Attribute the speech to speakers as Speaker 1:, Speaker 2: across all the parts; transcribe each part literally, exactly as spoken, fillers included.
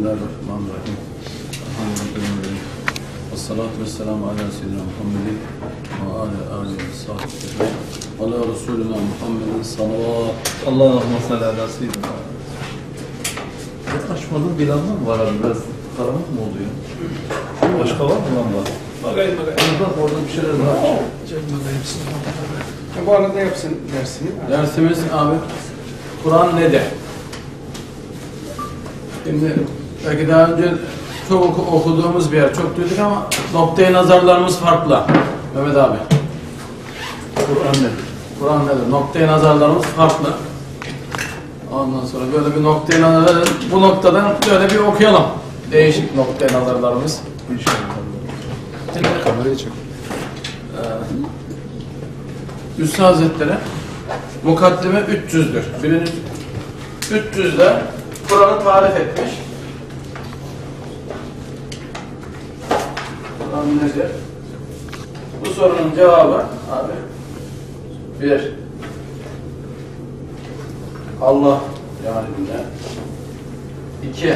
Speaker 1: Bismillahirrahmanirrahim. Elhamdülillah. Vessalatu vesselamu ala seyyidina Muhammedin ve ala alihi ve sahbihi ve ala Resulina Muhammedin salavat.
Speaker 2: Allahümme salli ala seyyidina. Açmadığın bir lamba mı var abi? Biraz karanlık mı oluyor? Başka var mı lamba?
Speaker 3: Bakayım bakayım.
Speaker 2: Bak orada bir şeyler var.
Speaker 3: Bu arada yapsın dersini.
Speaker 1: Dersimiz abi Kur'an nedir? Şimdi belki daha önce çok oku, okuduğumuz bir yer, çok duyduk ama noktaya nazarlarımız farklı. Mehmet abi.
Speaker 2: Kur'an nedir?
Speaker 1: Kur'an nedir? Noktaya nazarlarımız farklı. Ondan sonra böyle bir noktaya nazar, bu noktadan böyle bir okuyalım. Değişik noktaya nazarlarımız.
Speaker 2: İnşallah.
Speaker 1: Şimdi,
Speaker 3: Kamerayı çek.
Speaker 1: e, Üstad Hazretleri mukaddime üç yüzdür. Birinci üç yüzde Kur'an'ı tarif etmiş. Kur'an nedir? Bu sorunun cevabı abi bir Allah yani ne? İki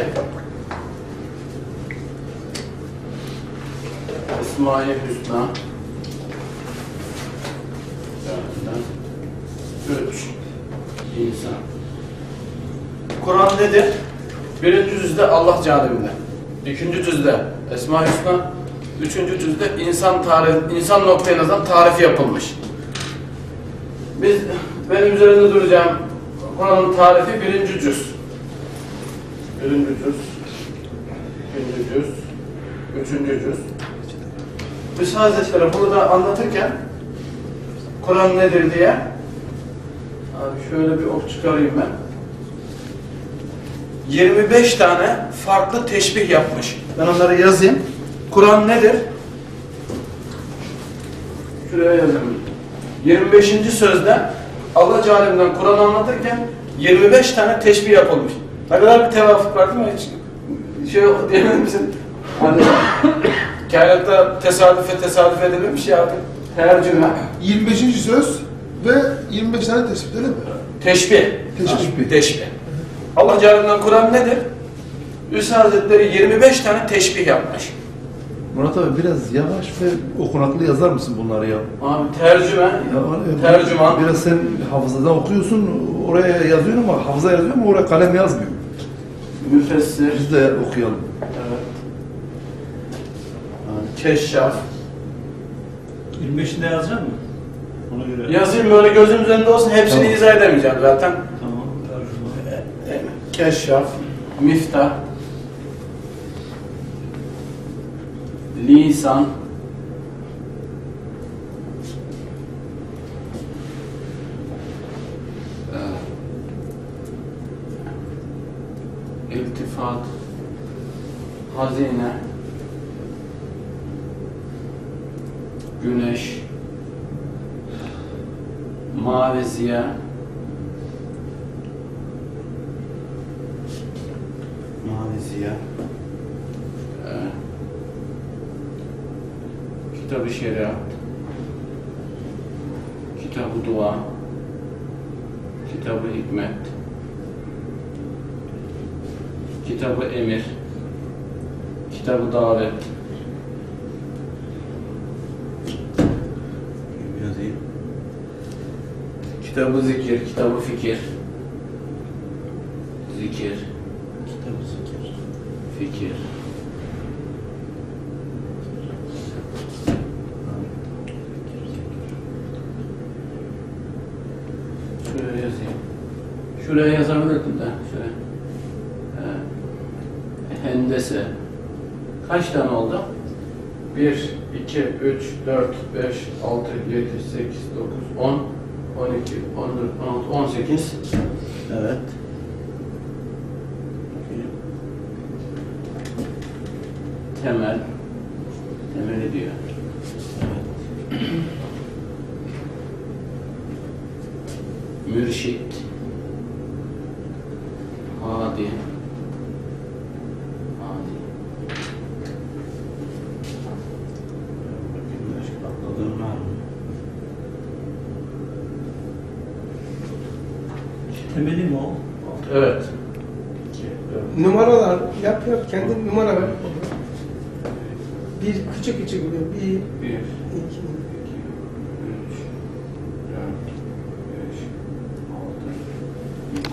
Speaker 1: Esma-i Hüsna yani üç insan. Kur'an nedir? Birinci cüzde Allah canibinde. İkinci cüzde Esma-i Hüsna. Üçüncü cüzde insan tarif, insan noktaya nazaran tarifi yapılmış. Biz, benim üzerinde duracağım Kur'an'ın tarifi birinci cüz. Birinci cüz. İkinci cüz. Üçüncü cüz. Üstad Hazretleri bunu da anlatırken Kur'an nedir diye abi şöyle bir ok çıkarayım ben. yirmi beş tane farklı teşbih yapmış. Ben onları yazayım. Kur'an nedir? Şuraya yazayım. yirmi beşinci sözde Allah Câlâ'ndan Kur'an'ı anlatırken yirmi beş tane teşbih yapılmış. Ne kadar bir tevafuk var değil mi? Hiç şey diyebilir misin? Hani kainatta tesadüfe tesadüf edilmemiş ya abi. Tercüme.
Speaker 3: yirmi beşinci söz ve yirmi beş tane tespit öyle mi?
Speaker 1: Teşbih.
Speaker 3: Teşbih.
Speaker 1: Teşbih. Allah Câlâ'ndan Kur'an nedir? Üstad Hazretleri yirmi beş tane teşbih yapmış.
Speaker 2: Murat abi biraz yavaş ve okunaklı yazar mısın bunları ya?
Speaker 1: Abi tercüme,
Speaker 2: Ya, e,
Speaker 1: tercüman.
Speaker 2: Biraz sen hafızadan okuyorsun, oraya yazıyorsun ama hafıza yazıyor ama oraya kalem yazmıyor.
Speaker 1: Müfessir,
Speaker 2: Biz de okuyalım.
Speaker 1: evet. Keşşaf.
Speaker 4: yirmi beşinde yazacak mı? Ona göre.
Speaker 1: Yazayım böyle gözüm üzerinde olsun, hepsini
Speaker 2: Tamam.
Speaker 1: izah edemeyeceğim zaten.
Speaker 4: Tamam. Tercüme.
Speaker 1: Keşşaf, miftah, lisan, iltifat, hazine, güneş, mavi ziya, mavi ziya, ee, kitab-ı şeriat, kitab-ı dua, kitab-ı hikmet, kitab-ı emir, kitab-ı davet, yazayım. Kitab-ı zikir, kitab-ı fikir, zikir, kitab-ı zikir, fikir, şuraya yazayım. Şuraya yazabilirdim de. Şuraya. Ee, hendese. Kaç tane oldu? bir, iki, üç, dört, beş, altı, yedi, sekiz, dokuz, on, on iki, on dört, on altı, on sekiz. Evet. Temel. Temeli diyor. Evet. Mürşit. Hadi. Hadi. Atladığım var mı?
Speaker 4: Temeli mi o?
Speaker 1: Evet. iki, dört,
Speaker 5: numaralar yap yap kendin numara ver. Bir küçük küçük bir, bir
Speaker 1: Bir,
Speaker 5: iki.
Speaker 1: iki, üç, dört, beş, altı, yedi,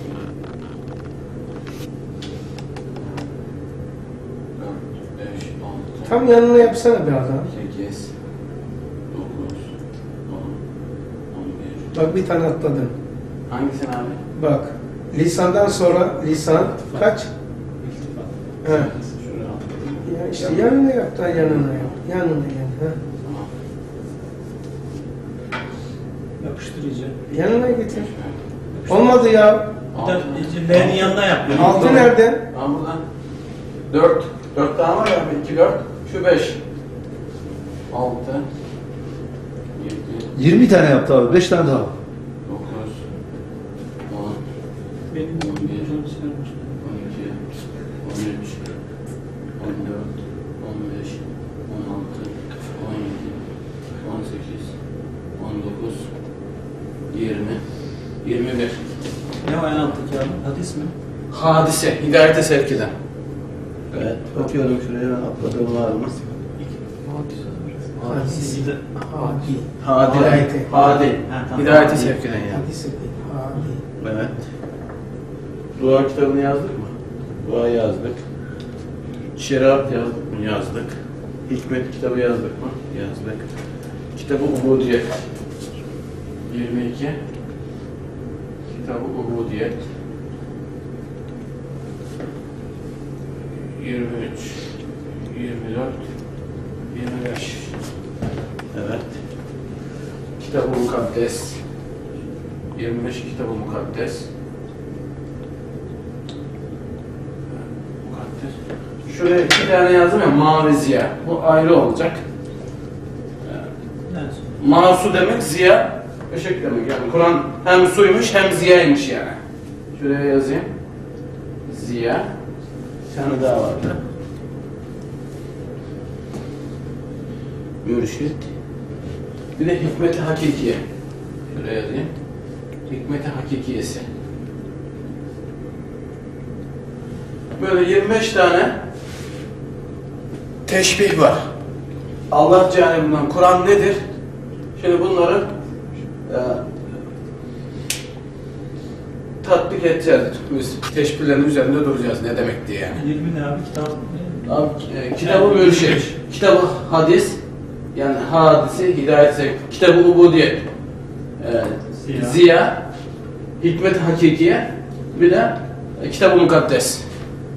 Speaker 1: dört, beş, altı,
Speaker 5: Tam yanına yapsana biraz daha.
Speaker 1: sekiz, dokuz, on, on bir.
Speaker 5: Bak bir tane atladın.
Speaker 1: Hangisini abi?
Speaker 5: Bak lisandan sonra lisan kaç? He.
Speaker 1: Şuraya atladım.
Speaker 5: Ya işte yanına yap da yanına yap. Yanına yap. Ha.
Speaker 1: Tamam.
Speaker 4: Yapıştırıcı.
Speaker 5: Yanına getir. Olmadı ya.
Speaker 4: Bir de L'nin yanına yap.
Speaker 5: Altı nerede?
Speaker 1: Ben buradan dört. Dört tane var ya. iki, dört. Şu beş. Altı. Yedi.
Speaker 2: yirmi tane yaptı abi. beş tane daha.
Speaker 1: Dokuz. On.
Speaker 4: Benim
Speaker 1: On bir.
Speaker 4: fotoğrafı çıkarmış.
Speaker 1: On iki. On üç. On dört. On beş. On altı. On yedi. On sekiz. On dokuz. Yirmi. Yirmi bir.
Speaker 4: Ne var en alttaki abi? Hadis mi?
Speaker 1: Hadise. Hidayete sevk eden.
Speaker 2: Evet. Bakıyorum şuraya. Atladığım var mı?
Speaker 4: Hadisi de.
Speaker 5: Hadi.
Speaker 1: Hadi.
Speaker 5: Hidayete.
Speaker 1: Hadi.
Speaker 4: Ha, tamam.
Speaker 1: Hidayete
Speaker 4: Hadi.
Speaker 1: sevk eden yani.
Speaker 5: Hadisi değil. Hadi.
Speaker 1: Evet. Dua kitabını yazdık mı? Dua yazdık. Şeriat yazdık mı? Yazdık. Hikmet kitabı yazdık mı? Yazdık. Kitabı Ubudiyet. yirmi iki. Kitabı Ubudiyet. yirmi üç. yirmi dört. yirmi beş. Evet. Kitabı Mukaddes. yirmi beş Kitabı Mukaddes. Mukaddes. Şuraya iki tane yazdım ya, mavi ziya. Bu ayrı olacak.
Speaker 4: Evet.
Speaker 1: Masu demek ziya, ışık demek. Yani Kur'an hem suymuş hem ziyaymış yani. Şuraya yazayım. Ziya. Bir tane daha vardı. Mürşit. Bir de hikmet-i hakikiye. Şuraya yazayım. Hikmet-i hakikiyesi. Böyle yirmi beş tane teşbih var. Allah cehennemden Kur'an nedir? Şimdi bunları e, tatbik edeceğiz. Biz teşbihlerin üzerinde duracağız. Ne demek diye yani.
Speaker 4: yirmi ne abi? Kitap.
Speaker 1: Abi, e, kitabı mürşit, kitabı hadis, yani hadisi, hidayet sevk, kitabı ubudiyet, e,
Speaker 4: Ziya.
Speaker 1: ziya, hikmet hakikiye, bir de e, kitabı mukaddes.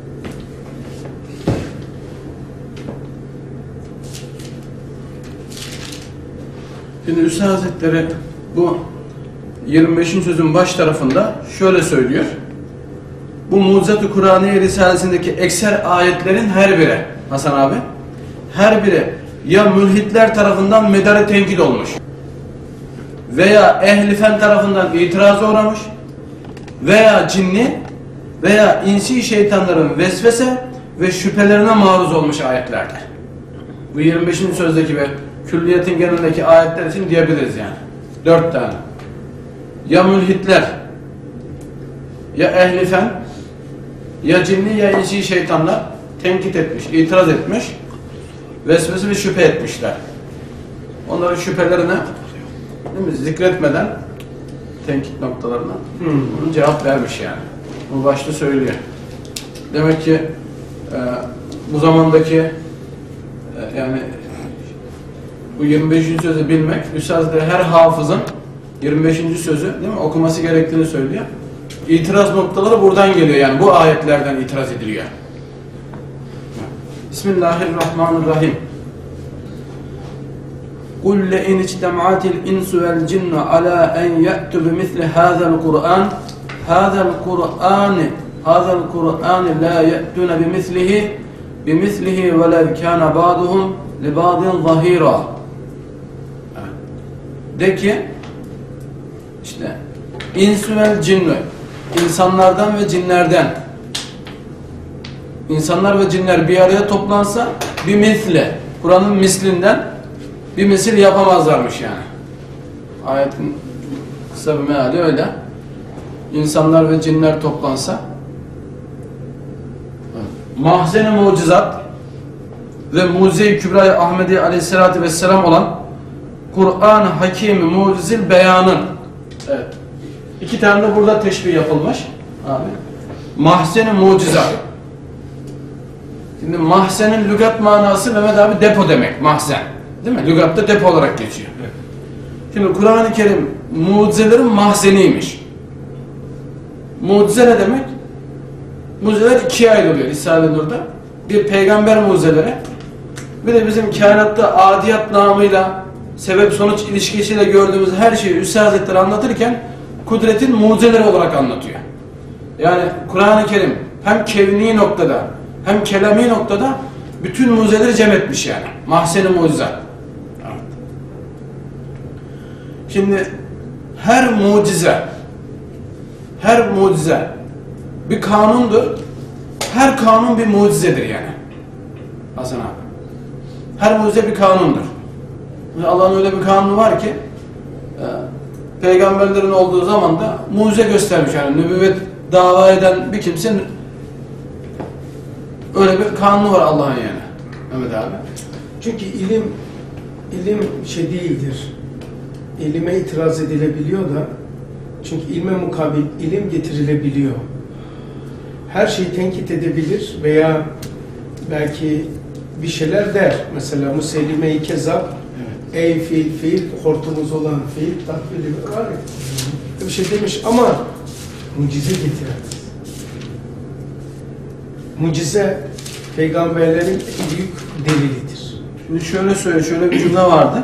Speaker 1: Şimdi Üstad Hazretleri bu yirmi beşinci sözün baş tarafında şöyle söylüyor. Bu Mucizat-ı Kur'aniye Risalesindeki ekser ayetlerin her biri, Hasan abi, her biri ya mülhitler tarafından medar-ı tenkit olmuş veya ehli fen tarafından itiraza uğramış veya cinni veya insi şeytanların vesvese ve şüphelerine maruz olmuş ayetlerdir. Bu yirmi beşinci sözdeki ve külliyetin genelindeki ayetler için diyebiliriz yani. Dört tane. Ya mülhitler, ya ehli fen, ya cinni ya insi şeytanlar tenkit etmiş, itiraz etmiş, vesvese ve şüphe etmişler. Onların şüphelerine değil mi, zikretmeden tenkit noktalarına
Speaker 5: Hmm.
Speaker 1: bunun cevap vermiş yani. Bu başta söylüyor. Demek ki e, bu zamandaki e, yani bu yirmi beşinci sözü bilmek, Üstad her hafızın yirmi beşinci sözü değil mi, okuması gerektiğini söylüyor. İtiraz noktaları buradan geliyor yani bu ayetlerden itiraz ediliyor. Bismillahirrahmanirrahim. قُلْ لَاِنْ اجْتَمَعَتِ الْاِنْسُ وَالْجِنُّ عَلَى اَنْ يَأْتُ بِمِثْلِ هَذَا الْقُرْآنِ هَذَا الْقُرْآنِ هَذَا الْقُرْآنِ لَا يَأْتُونَ بِمِثْلِهِ بِمِثْلِهِ وَلَوْ كَانَ بَعْضُهُمْ لِبَعْضٍ ظَهِيرًا. De ki işte insü vel cinnü, insanlardan ve cinlerden, insanlar ve cinler bir araya toplansa bir misle, Kur'an'ın mislinden bir misil yapamazlarmış yani. Ayetin kısa bir meali öyle. İnsanlar ve cinler toplansa Mahzen-i Mucizat ve Mucize-i Kübra-i Ahmedi Aleyhisselatü Vesselam olan Kur'an-ı Hakim-i Mucizil Beyan'ın, evet, iki tane de burada teşbih yapılmış abi. Mahzen-i Mucizat. Şimdi mahzenin lügat manası Mehmet abi depo demek, mahzen. Değil mi? Lügatta depo olarak geçiyor. Evet. Şimdi Kur'an-ı Kerim mucizelerin mahzeniymiş. Mucize ne demek? Mucizeler ikiye ayrılıyor Risale-i Nur'da. Bir peygamber mucizeleri, bir de bizim kainatta adiyat namıyla sebep sonuç ilişkisiyle gördüğümüz her şeyi Üstad Hazretleri anlatırken kudretin mucizeleri olarak anlatıyor. Yani Kur'an-ı Kerim hem kevni noktada hem kelami noktada bütün mucizeleri cem etmiş yani. Mahzen-i Mucizat. Evet. Şimdi her mucize her mucize bir kanundur. Her kanun bir mucizedir yani. Hasan abi. Her mucize bir kanundur. Allah'ın öyle bir kanunu var ki e, peygamberlerin olduğu zaman da mucize göstermiş yani. Nübüvvet dava eden bir kimsenin öyle bir kanunu var Allah'ın yani. Mehmet abi.
Speaker 5: Çünkü ilim ilim şey değildir. İlime itiraz edilebiliyor da, çünkü ilme mukabil ilim getirilebiliyor. Her şeyi tenkit edebilir veya belki bir şeyler der. Mesela Musellime-i Kezzab, evet. Ey fiil fiil, hortumuz olan fiil, takvili var ya. Bir şey demiş ama mucize getiremez. Mucize peygamberlerin en büyük delilidir.
Speaker 1: Şimdi şöyle söyle, şöyle bir cümle vardı.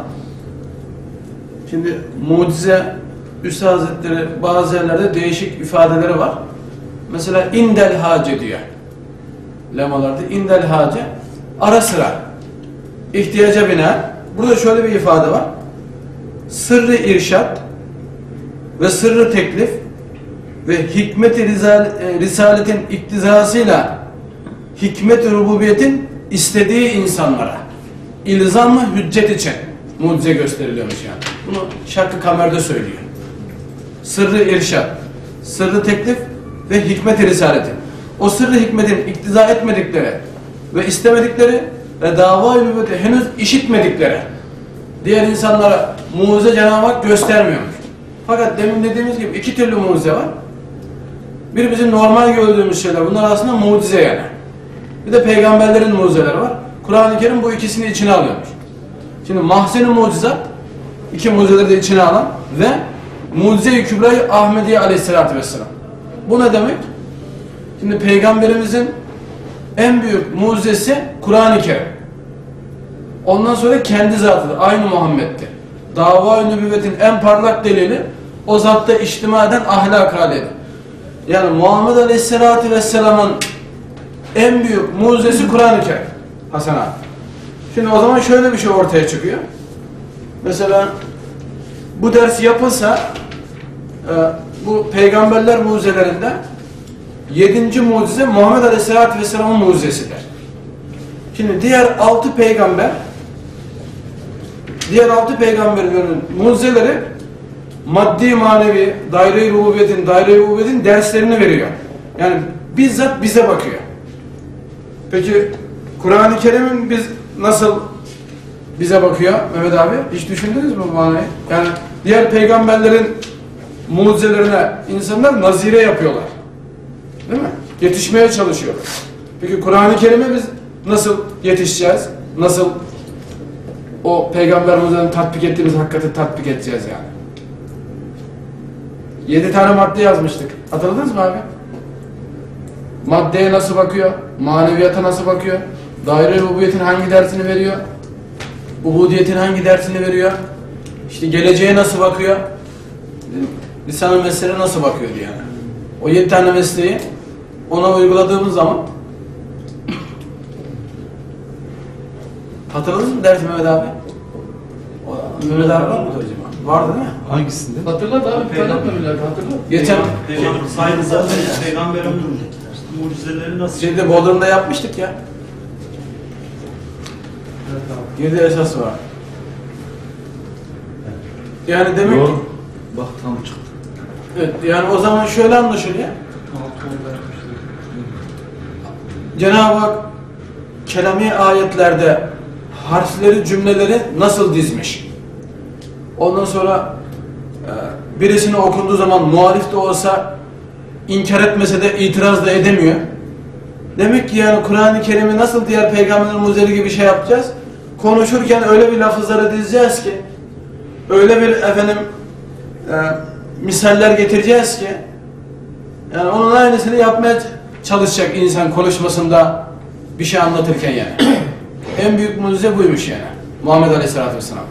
Speaker 1: Şimdi mucize, Üstad Hazretleri bazı yerlerde değişik ifadeleri var. Mesela indel hace diyor. Lemalarda indel hace ara sıra ihtiyaca binaen. Burada şöyle bir ifade var. Sırrı irşat ve sırrı teklif ve hikmet-i risaletin iktizasıyla hikmet-i rububiyetin istediği insanlara ilzam-ı hüccet için mucize gösteriliyormuş yani. Bunu Şarkı Kamer'de söylüyor. Sırrı irşat, sırrı teklif ve hikmet-i risaletin. O sırrı hikmetin iktiza etmedikleri ve istemedikleri ve dava-i nübüvveti henüz işitmedikleri diğer insanlara mucize Cenab-ı Hak göstermiyormuş. Fakat demin dediğimiz gibi iki türlü mucize var. Bir bizim normal gördüğümüz şeyler. Bunlar aslında mucize yani. Bir de peygamberlerin mucizeleri var. Kur'an-ı Kerim bu ikisini içine alıyormuş. Şimdi mahzen-i mucizat, iki mucizeleri de içine alan ve Mucize-i Kübra-i Ahmediye Aleyhisselatü Vesselam. Bu ne demek? Şimdi peygamberimizin en büyük mucizesi Kur'an-ı Kerim. Ondan sonra kendi zatıdır. Aynı Muhammed'dir. Dava-i nübüvvetin en parlak delili o zatta içtima eden ahlak halidir. Yani Muhammed Aleyhisselatü Vesselam'ın en büyük mucizesi Kur'an-ı Kerim. Hasan abi. Şimdi o zaman şöyle bir şey ortaya çıkıyor. Mesela bu ders yapılsa e, bu peygamberler mucizelerinde yedinci mucize Muhammed Aleyhisselatü Vesselam'ın mucizesidir. Şimdi diğer altı peygamber diğer altı peygamberlerin mucizeleri maddi manevi daire-i rububiyetin daire-i rububiyetin derslerini veriyor. Yani bizzat bize bakıyor. Peki Kur'an-ı Kerim'in biz nasıl bize bakıyor Mehmet abi? Hiç düşündünüz mü bu manayı? Yani diğer peygamberlerin mucizelerine insanlar nazire yapıyorlar. Değil mi? Yetişmeye çalışıyorlar. Peki Kur'an-ı Kerim'e biz nasıl yetişeceğiz? Nasıl o peygamber mucizelerini tatbik ettiğimiz hakikati tatbik edeceğiz yani? Yedi tane madde yazmıştık. Hatırladınız mı abi? Maddeye nasıl bakıyor? Maneviyata nasıl bakıyor? Daire-i rububiyetin hangi dersini veriyor? Ubudiyetin hangi dersini veriyor? İşte geleceğe nasıl bakıyor? Lisan-ı mesleğe nasıl bakıyor yani? O yedi tane mesleği ona uyguladığımız zaman hatırladınız mı dersi Mehmet abi? O, Mehmet abi var mı acaba? Vardı değil mi?
Speaker 2: Hangisinde?
Speaker 3: Hatırlat abi, tanıtma bile hatırlat.
Speaker 1: Geçen
Speaker 4: Saygı zaten peygamberin mucizeleri nasıl?
Speaker 1: şeyde Bodrum'da yapmıştık ya. Yedi esas var. Yani demek
Speaker 2: Doğru.
Speaker 1: ki
Speaker 2: Bak tam çıktı.
Speaker 1: evet, yani o zaman şöyle anlaşılıyor. Cenab-ı Hak kelami ayetlerde harfleri, cümleleri nasıl dizmiş? Ondan sonra e, birisini okunduğu zaman muhalif de olsa inkar etmese de itiraz da edemiyor. Demek ki yani Kur'an-ı Kerim'i nasıl diğer peygamberlerin mucizeli gibi şey yapacağız? Konuşurken öyle bir lafızları dizeceğiz ki, öyle bir efendim e, misaller getireceğiz ki, yani onun aynısını yapmaya çalışacak insan konuşmasında bir şey anlatırken yani. En büyük mucize buymuş yani. Muhammed Aleyhisselatü Vesselam.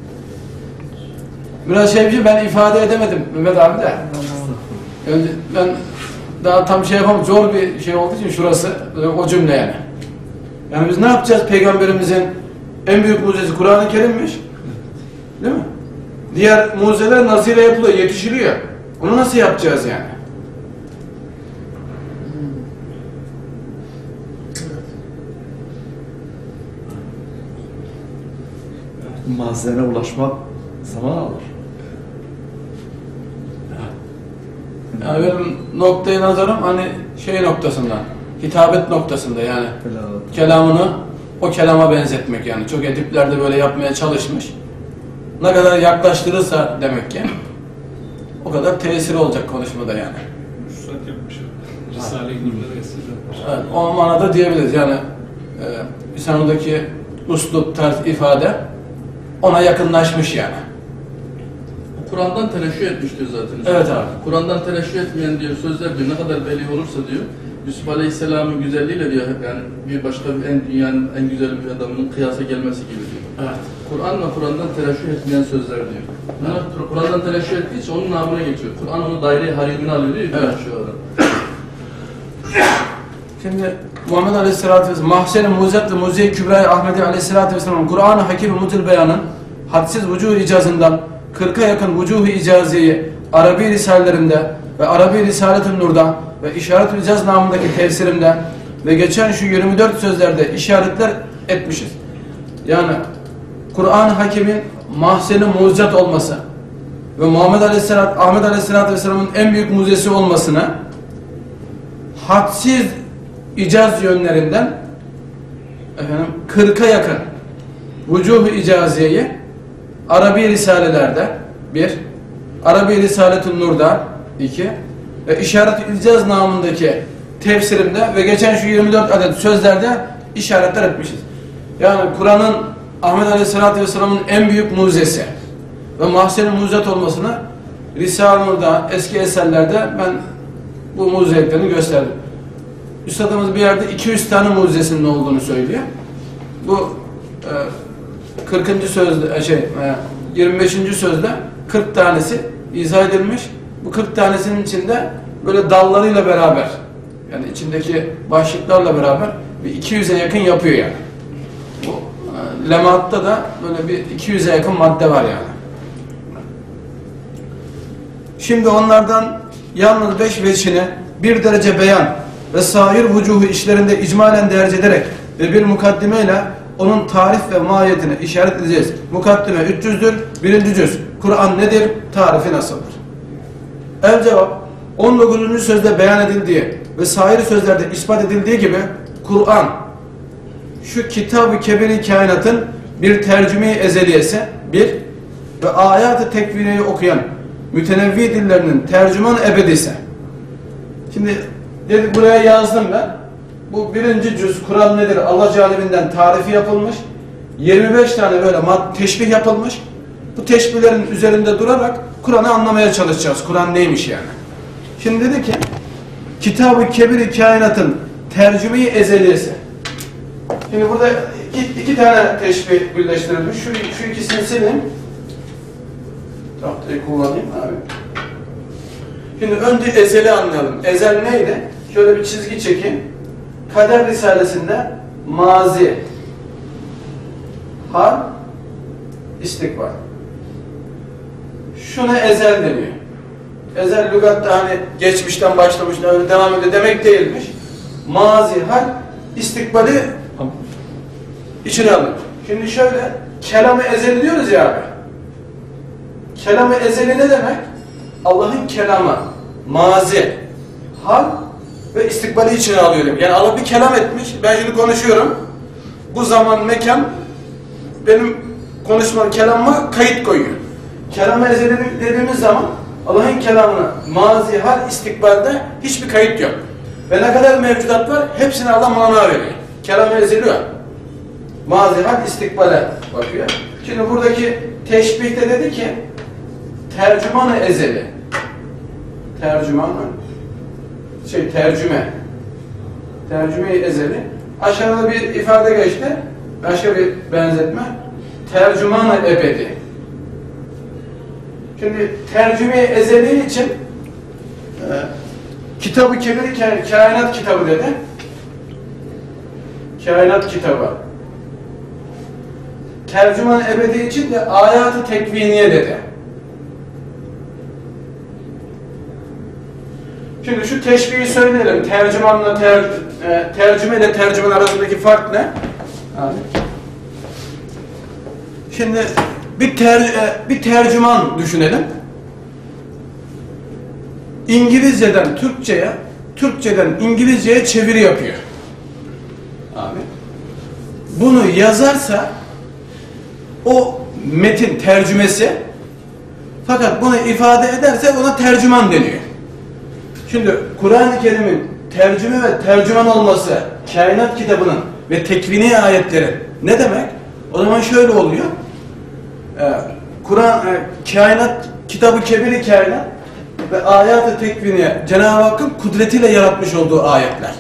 Speaker 1: Biraz şey bir şey ben ifade edemedim Mehmet abi de. Önce ben daha tam şey yapamam. Zor bir şey olduğu için şurası o cümle yani. Yani biz ne yapacağız? Peygamberimizin en büyük mucizesi Kur'an-ı Kerim'miş. Değil mi? Diğer mucizeler nazire yapılıyor, yetişiliyor. Onu nasıl yapacağız yani?
Speaker 2: Mahzene ulaşmak zaman alır.
Speaker 1: Yani benim noktayı nazarım hani şey noktasında, hitabet noktasında yani.
Speaker 2: Helal.
Speaker 1: Kelamını o kelama benzetmek yani. Çok edipler de böyle yapmaya çalışmış. Ne kadar yaklaştırırsa demek ki o kadar tesiri olacak konuşmada yani.
Speaker 4: Ruhsat yapmış. Risale-i Nur'da esir yapmış.
Speaker 1: Evet, o manada diyebiliriz yani e, lisanındaki uslup, tarz, ifade ona yakınlaşmış yani.
Speaker 6: Kur'an'dan tereşüh etmiş diyor zaten.
Speaker 1: Evet abi.
Speaker 6: Kur'an'dan tereşüh etmeyen diyor sözler diyor ne kadar beli olursa diyor Yusuf Aleyhisselam'ın güzelliğiyle diyor yani bir başka bir en dünyanın en güzel bir adamının kıyasa gelmesi gibi diyor.
Speaker 1: Evet.
Speaker 6: Kur'an'la Kur'an'dan tereşüh etmeyen sözler diyor. Bunlar Kur'an'dan tereşüh ettiği için onun namına geçiyor. Kur'an onu daire-i harimine alıyor diyor.
Speaker 1: Evet.
Speaker 6: Şu adam.
Speaker 1: Şimdi Muhammed Aleyhisselatü Vesselam Mahsen-i Muzet ve Mucize-i Kübra-i Ahmedi Aleyhisselatü Vesselam'ın Kur'an-ı Hakim ve Mutil Beyan'ın hadsiz vücuh icazından kırka yakın vücuh icaziyi Arabi Risalelerinde ve Arabi Risalet-ü Nur'da ve İşaret-ü İcaz namındaki tefsirimde ve geçen şu yirmi dört sözlerde işaretler etmişiz. Yani Kur'an-ı Hakim'in mahzen-i mucizat olması ve Muhammed Aleyhisselatü Ahmet Aleyhisselatü Vesselam'ın en büyük mucizesi olmasına hadsiz icaz yönlerinden efendim kırka yakın vücuh-u icaziyeyi Arabi Risalelerde bir, Arabi Risalet-ü Nur'da iki ve İşaret-i İcaz namındaki tefsirimde ve geçen şu yirmi dört adet sözlerde işaretler etmişiz. Yani Kur'an'ın Ahmet Aleyhisselatü Vesselam'ın en büyük mucizesi ve mahzen-i mucizat olmasını Risale-i Nur'da, eski eserlerde ben bu mucizeliklerini gösterdim. Üstadımız bir yerde iki yüz tane mucizesinin olduğunu söylüyor. Bu e, kırkıncı sözde şey e, yirmi beşinci sözde kırk tanesi izah edilmiş. Bu kırk tanesinin içinde böyle dallarıyla beraber yani içindeki başlıklarla beraber bir iki yüze yakın yapıyor yani. Bu e, lematta da böyle bir iki yüze yakın madde var yani. Şimdi onlardan yalnız beş veçhini bir derece beyan ve sair vücuhu işlerinde icmalen derc ederek ve bir mukaddimeyle onun tarif ve mahiyetini işaret edeceğiz. Mukaddime üç yüzdür. Birinci cüz. Kur'an nedir? Tarifi nasıldır? El cevap on dokuzuncu sözde beyan edildiği ve sair sözlerde ispat edildiği gibi Kur'an şu kitab-ı kebir-i kainatın bir tercüme-i ezeliyesi bir ve ayat-ı tekviniyi okuyan mütenevvi dillerinin tercüman ebedisi. Şimdi dedi, buraya yazdım ben. Bu birinci cüz Kur'an nedir? Allah Calibinden tarifi yapılmış. yirmi beş tane böyle mad teşbih yapılmış. Bu teşbihlerin üzerinde durarak Kur'an'ı anlamaya çalışacağız. Kur'an neymiş yani? Şimdi dedi ki Kitab-ı Kebir-i Kainat'ın tercüme-i ezeliyesi. Şimdi burada iki, iki tane teşbih birleştirilmiş. Şu, şu ikisini sileyim. Tahtayı kullanayım abi. Şimdi önce ezeli anlayalım. Ezel neydi? Şöyle bir çizgi çekeyim. Kader Risalesi'nde mazi, hal, istikbal. Şuna ezel deniyor. Ezel lügatta hani geçmişten başlamış, öyle devam ediyor demek değilmiş. Mazi, hal, istikbali içine alır. Şimdi şöyle kelam-ı ezeli diyoruz ya abi. Kelam-ı ezeli ne demek? Allah'ın kelamı, mazi, hal, ve istikbali içine alıyor demek. Yani Allah bir kelam etmiş, ben şimdi konuşuyorum. Bu zaman, mekan benim konuşmam, kelamıma kayıt koyuyor. Kelam-ı ezeli dediğimiz zaman Allah'ın kelamına mazi, hal, istikbalde hiçbir kayıt yok. Ve ne kadar mevcudat var, hepsine Allah mana veriyor. Kelam-ı ezeli var. Mazi, hal, istikbale bakıyor. Şimdi buradaki teşbihte dedi ki tercüman-ı ezeli. Tercüman şey tercüme. Tercüme-i ezeli. Aşağıda bir ifade geçti. Başka bir benzetme. Tercüman-ı ebedi. Şimdi tercüme-i ezeli için e, kitab-ı kebir kainat kitabı dedi. Kainat kitabı. Tercüman-ı ebedi için de ayat-ı tekviniye dedi. Şimdi şu teşbihi söyleyelim. Tercümanla ter, e, tercüme ile tercüman arasındaki fark ne? Abi. Şimdi bir ter, e, bir tercüman düşünelim. İngilizceden Türkçe'ye, Türkçeden İngilizce'ye çeviri yapıyor. Abi. Bunu yazarsa o metin tercümesi, fakat bunu ifade ederse ona tercüman deniyor. Şimdi Kur'an-ı Kerim'in tercüme ve tercüman olması, kainat kitabının ve tekvini ayetlerin ne demek? O zaman şöyle oluyor. Ee, Kur'an, e, kainat kitabı kebiri kainat ve ayat-ı tekviniye Cenab-ı Hakk'ın kudretiyle yaratmış olduğu ayetler.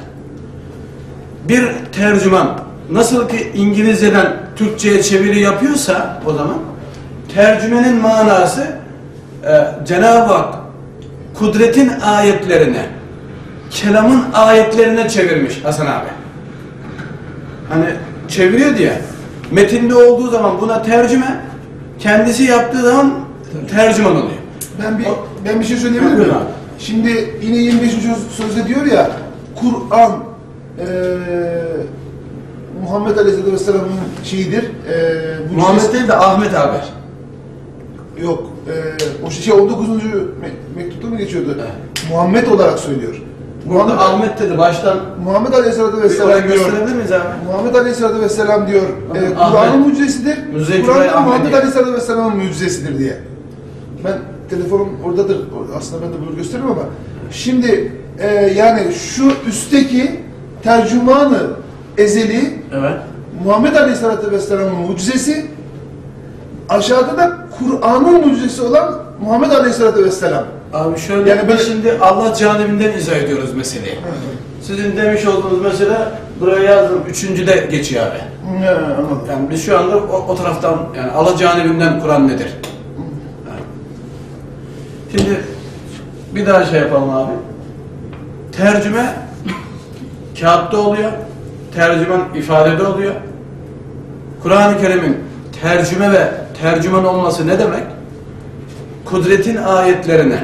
Speaker 1: Bir tercüman nasıl ki İngilizceden Türkçe'ye çeviri yapıyorsa o zaman tercümenin manası e, Cenab-ı Hak kudretin ayetlerine, kelamın ayetlerine çevirmiş Hasan abi. Hani çeviriyor diye, metinde olduğu zaman buna tercüme, kendisi yaptığı zaman tercüman oluyor.
Speaker 3: Ben bir ben bir şey söyleyebilir miyim? Şimdi yine yirmi beşinci sözde diyor ya, Kur'an e, Muhammed Aleyhisselatü Vesselam'ın şeyidir. E,
Speaker 1: Muhammed değil de Ahmet abi.
Speaker 3: Yok. E, o şey on dokuzuncu me mektupta mı geçiyordu? Evet. Muhammed olarak söylüyor.
Speaker 1: Burada
Speaker 3: Muhammed,
Speaker 1: Ahmet dedi baştan.
Speaker 3: Muhammed Aleyhisselatü Vesselam diyor.
Speaker 1: Gösterebilir miyiz abi?
Speaker 3: Muhammed Aleyhisselatü Vesselam diyor. E, Kur'an'ın mucizesidir. Kur'an Muhammed Aleyhisselatü Vesselam'ın mucizesidir diye. Ben telefonum oradadır. Aslında ben de bunu gösteririm ama. Şimdi e, yani şu üstteki tercümanı ezeli, evet, Muhammed Aleyhisselatü Vesselam'ın mucizesi, aşağıda da Kur'an'ın mucizesi olan Muhammed Aleyhisselatü Vesselam.
Speaker 1: Abi şöyle, yani ben şimdi Allah canibinden izah ediyoruz meseleyi. Hı hı. Sizin demiş olduğunuz mesele buraya yazdım. Üçüncüde geçiyor abi.
Speaker 3: Hı, anladım.
Speaker 1: Yani biz şu anda o, o taraftan, yani Allah canibinden Kur'an nedir? Yani. Şimdi bir daha şey yapalım abi. Tercüme kağıtta oluyor. Tercüman ifadede oluyor. Kur'an-ı Kerim'in tercüme ve tercüman olması ne demek? Kudretin ayetlerine,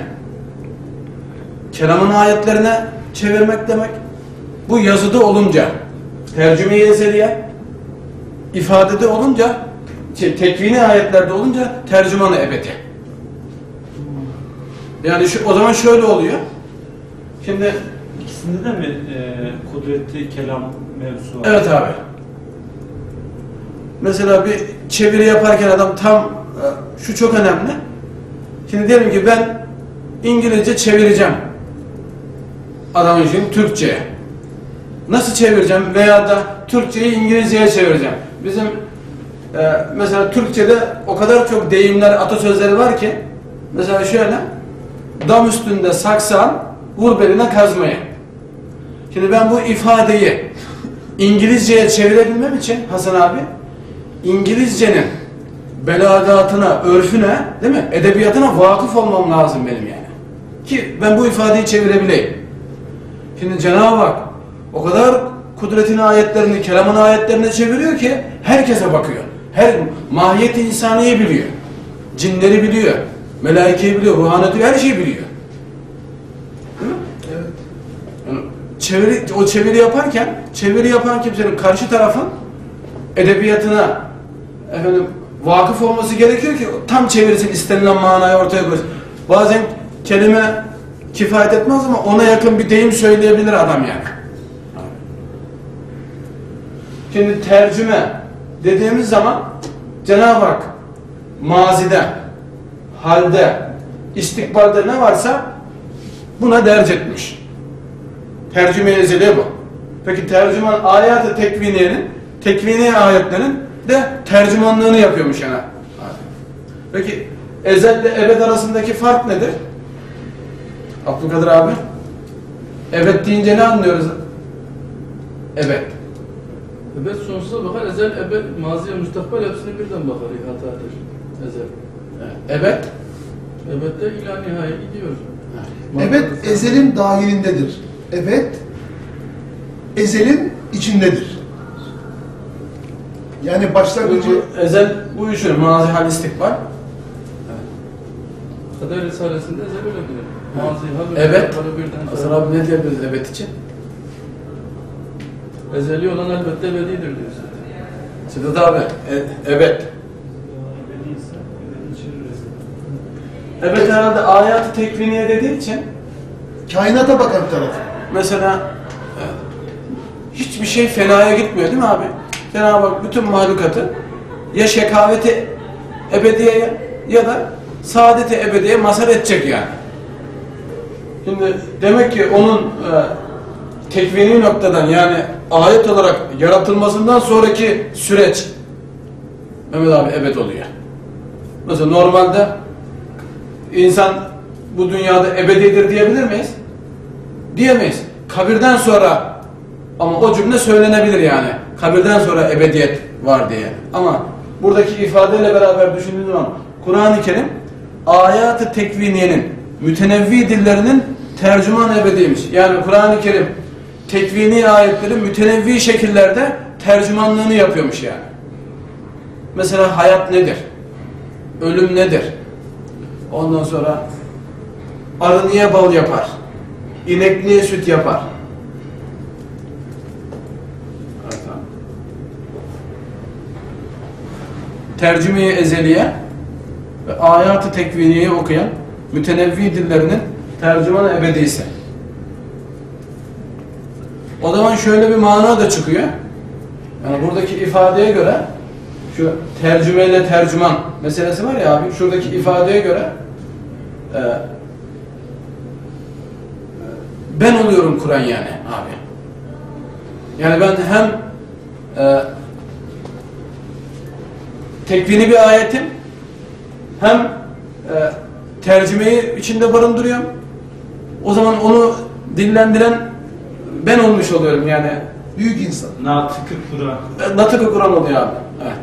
Speaker 1: kelamın ayetlerine çevirmek demek. Bu yazıda olunca tercüme-i ezeliye, ifadede olunca, şey, tekvini ayetlerde olunca tercüman-ı ebedi. Yani şu, o zaman şöyle oluyor. Şimdi
Speaker 4: İkisinde de mi e, kudretli kelam mevzusu var?
Speaker 1: evet abi. Mesela bir çeviri yaparken adam tam, şu çok önemli. Şimdi diyelim ki ben İngilizce çevireceğim adamın için Türkçe'ye. Nasıl çevireceğim? Veya da Türkçeyi İngilizce'ye çevireceğim. Bizim e, mesela Türkçe'de o kadar çok deyimler, atasözleri var ki, mesela şöyle, dam üstünde saksan, vur beline kazmayı. Şimdi ben bu ifadeyi İngilizce'ye çevirebilmem için Hasan abi, İngilizcenin belagatına, örfüne, değil mi? Edebiyatına vakıf olmam lazım benim yani. Ki ben bu ifadeyi çevirebileyim. Şimdi Cenab-ı Hak o kadar kudretin ayetlerini, kelamın ayetlerini çeviriyor ki herkese bakıyor. Her mahiyeti insaniye biliyor. Cinleri biliyor. Melaikeyi biliyor. Ruhaniyeti, her şeyi biliyor. Değil mi? Evet. Yani çeviri, o çeviri yaparken, çeviri yapan kimsenin karşı tarafın edebiyatına efendim vakıf olması gerekiyor ki tam çevirisin, istenilen manayı ortaya koysun. Bazen kelime kifayet etmez ama ona yakın bir deyim söyleyebilir adam yani. Şimdi tercüme dediğimiz zaman Cenab-ı Hak mazide, halde, istikbalde ne varsa buna derc etmiş. Tercüme-i ezeli bu. Peki tercüman ayat-ı tekviniyenin, tekvini ayetlerin de tercümanlığını yapıyormuş yani. Peki ezel ile ebed arasındaki fark nedir? Abdülkadir abi. Evet deyince ne anlıyoruz? Evet.
Speaker 6: Ebed sonsuza bakar, ezel, ebed, maziye, müstakbel hepsini birden bakar, ihata eder. Ezel.
Speaker 1: Evet.
Speaker 6: Ebed'de ila nihaya gidiyor.
Speaker 3: Evet, ezelin dahilindedir. Evet, ezelin içindedir. Yani başlangıcı...
Speaker 1: Bu, ezel bu üçünü, mazi, hal, istikbal.
Speaker 6: Kader Risalesi'nde ezel öyle diyor. Mazi, hal,
Speaker 1: Evet.
Speaker 6: müstakbel birden.
Speaker 1: Hasan abi ne diyebiliriz evet için?
Speaker 6: Ezeli olan elbette ebedidir diyorsun.
Speaker 1: Sedat abi, e, evet. Evet herhalde ayat-ı tekviniye dediği için
Speaker 3: Kainata bakan tarafı.
Speaker 1: mesela e, hiçbir şey fenaya gitmiyor değil mi abi? Cenab-ı Hak bütün mahlukatı ya şekaveti ebediyeye ya da saadeti ebediye mazhar edecek yani. Şimdi demek ki onun e, tekvini noktadan yani ayet olarak yaratılmasından sonraki süreç Mehmet abi ebed oluyor. Mesela normalde insan bu dünyada ebedidir diyebilir miyiz? Diyemeyiz. Kabirden sonra ama o cümle söylenebilir yani. Kabirden sonra ebediyet var diye. Ama buradaki ifadeyle beraber düşündüğünüz zaman Kur'an-ı Kerim ayat-ı tekviniyenin mütenevvi dillerinin tercüman ebediymiş. Yani Kur'an-ı Kerim tekvini ayetlerin mütenevvi şekillerde tercümanlığını yapıyormuş yani. Mesela hayat nedir? Ölüm nedir? Ondan sonra arı niye bal yapar? İnek niye süt yapar? Tercüme-i ezeliye ve ayat-ı tekviniyeyi okuyan mütenevvi dillerinin tercümanı ebediyse. O zaman şöyle bir mana da çıkıyor. Yani buradaki ifadeye göre şu tercümeyle tercüman meselesi var ya abi, şuradaki ifadeye göre e, ben oluyorum Kur'an yani abi. Yani ben hem e, tekvini bir ayetim hem e, tercümeyi içinde barındırıyorum. O zaman onu dillendiren ben olmuş oluyorum yani.
Speaker 3: Büyük insan.
Speaker 4: Natık-ı Kur'an.
Speaker 1: Natık-ı Kur'an oluyor abi. Evet.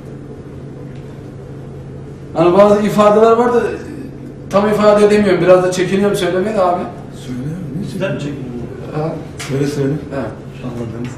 Speaker 1: Hani bazı ifadeler var da tam ifade edemiyorum. Biraz da çekiniyorum söylemeye de abi.
Speaker 2: Söyle.
Speaker 4: Sizden mi çekiniyor?
Speaker 1: Ha.
Speaker 2: Söyle söyle.
Speaker 1: Evet.
Speaker 2: Anladınız.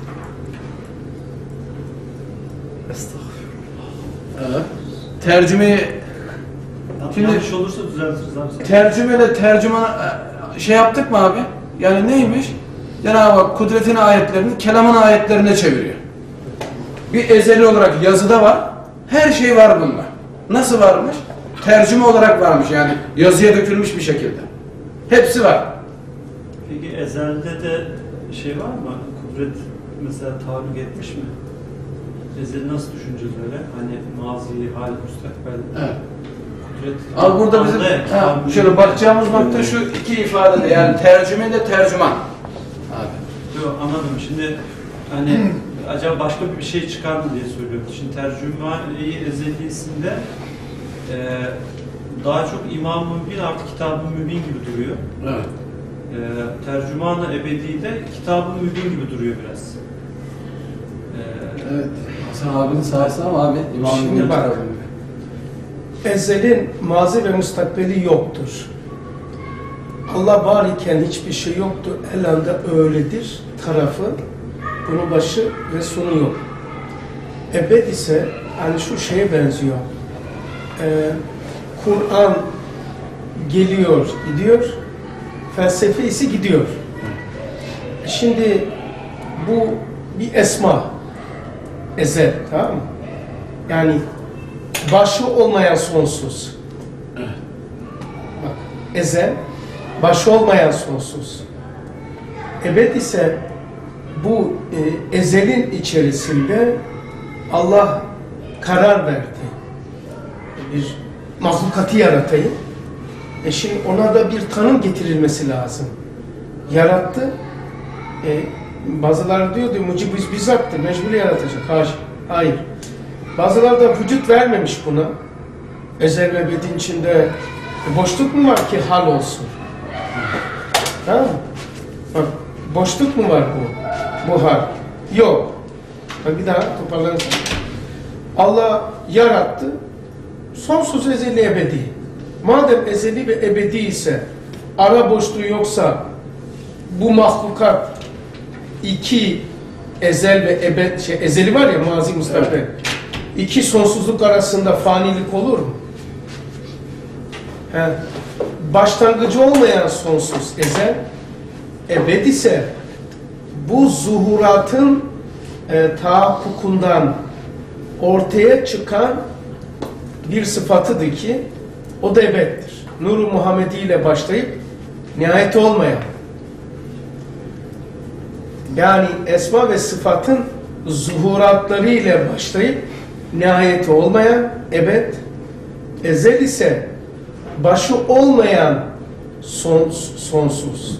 Speaker 2: Estağfurullah.
Speaker 1: Evet. Tercümeyi Şimdi-
Speaker 4: Yanlış olursa düzeltiriz abi.
Speaker 1: tercümeyle tercüman şey yaptık mı abi? Yani neymiş? Cenab-ı Hak kudretin ayetlerini kelamın ayetlerine çeviriyor. Bir ezeli olarak yazıda var. Her şey var bunda. Nasıl varmış? Tercüme olarak varmış yani yazıya dökülmüş bir şekilde. Hepsi var.
Speaker 4: Peki ezelde de şey var mı? Kudret mesela taalluk etmiş mi? Ezeli nasıl düşüneceğiz öyle? Hani mazi, hal, müstakbel.
Speaker 1: Evet.
Speaker 4: Kudret.
Speaker 1: Abi burada bizim
Speaker 4: Anda ya,
Speaker 1: ha,
Speaker 4: taalluk-
Speaker 1: şöyle bakacağımız nokta şu iki ifadede yani tercüme ile tercüman. Abi.
Speaker 4: Yok anladım. Şimdi hani acaba başka bir şey çıkar mı diye söylüyorum. Şimdi tercüme-i ezelisinde e, daha çok İmam-ı Mübin artık Kitab-ı Mübin gibi duruyor.
Speaker 1: Evet.
Speaker 4: E, tercüman-ı ebedi'de Kitab-ı Mübin gibi duruyor biraz. E,
Speaker 1: Evet. Hasan abinin sayesinde ama abi İmam
Speaker 5: Şimdi
Speaker 1: Mübin
Speaker 5: bak.
Speaker 1: tarafı.
Speaker 5: Ezelin mazi ve müstakbeli yoktur. Allah var iken hiçbir şey yoktur. El anda öyledir tarafı. Bunun başı ve sonu yok. Ebed ise hani şu şeye benziyor. Ee, Kur'an geliyor, gidiyor. Felsefesi gidiyor. Şimdi bu bir esma. Ezel, tamam mı? Yani başı olmayan sonsuz. Bak, ezel, başı olmayan sonsuz. Ebed ise bu e, ezelin içerisinde Allah karar verdi. Bir mahlukatı yaratayım. E şimdi ona da bir tanım getirilmesi lazım. Yarattı. E, bazıları diyor diyor mucib bizzattır, mecbur yaratacak. Hayır. Hayır. Bazıları da vücut vermemiş buna. Ezel ve ebedin içinde e, boşluk mu var ki hal olsun? Tamam mı? Bak, boşluk mu var bu? Bu hal. Yok. Bak bir daha toparlayalım. Allah yarattı. Sonsuz ezeli ebedi. Madem ezeli ve ebedi ise, ara boşluğu yoksa, bu mahlukat iki ezel ve ebed, şey, ezeli var ya mazi mustakbel. Evet. İki sonsuzluk arasında fanilik olur mu? He. Başlangıcı olmayan sonsuz ezel, ebed ise bu zuhuratın e, tahakkukundan ortaya çıkan bir sıfatıdır ki o da ebeddir. Nur-u Muhammedi ile başlayıp nihayeti olmayan. Yani esma ve sıfatın zuhuratları ile başlayıp nihayeti olmayan ebed, ezel ise başı olmayan son, sonsuz.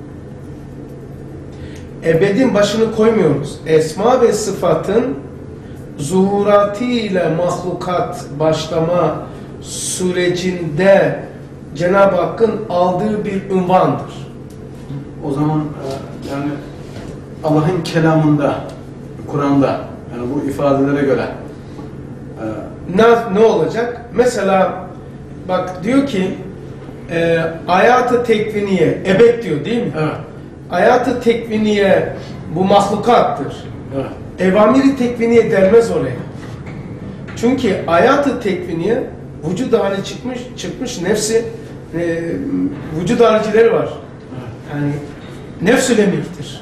Speaker 5: Ebedin başını koymuyoruz. Esma ve sıfatın zuhuratı ile mahlukat başlama sürecinde Cenab-ı Hakk'ın aldığı bir ünvandır.
Speaker 1: O zaman e, yani Allah'ın kelamında, Kur'an'da yani bu ifadelere göre e,
Speaker 5: ne, ne olacak? Mesela bak diyor ki e, hayat-ı tekviniye, ebed diyor değil mi?
Speaker 1: evet.
Speaker 5: Hayat-ı tekviniye bu mahlukattır.
Speaker 1: Evet.
Speaker 5: Evamiri tekviniye denmez oraya. Çünkü hayat-ı tekviniye vücud hali çıkmış, çıkmış nefsi e, vücud haricileri var. Yani nefs-ül emirdir.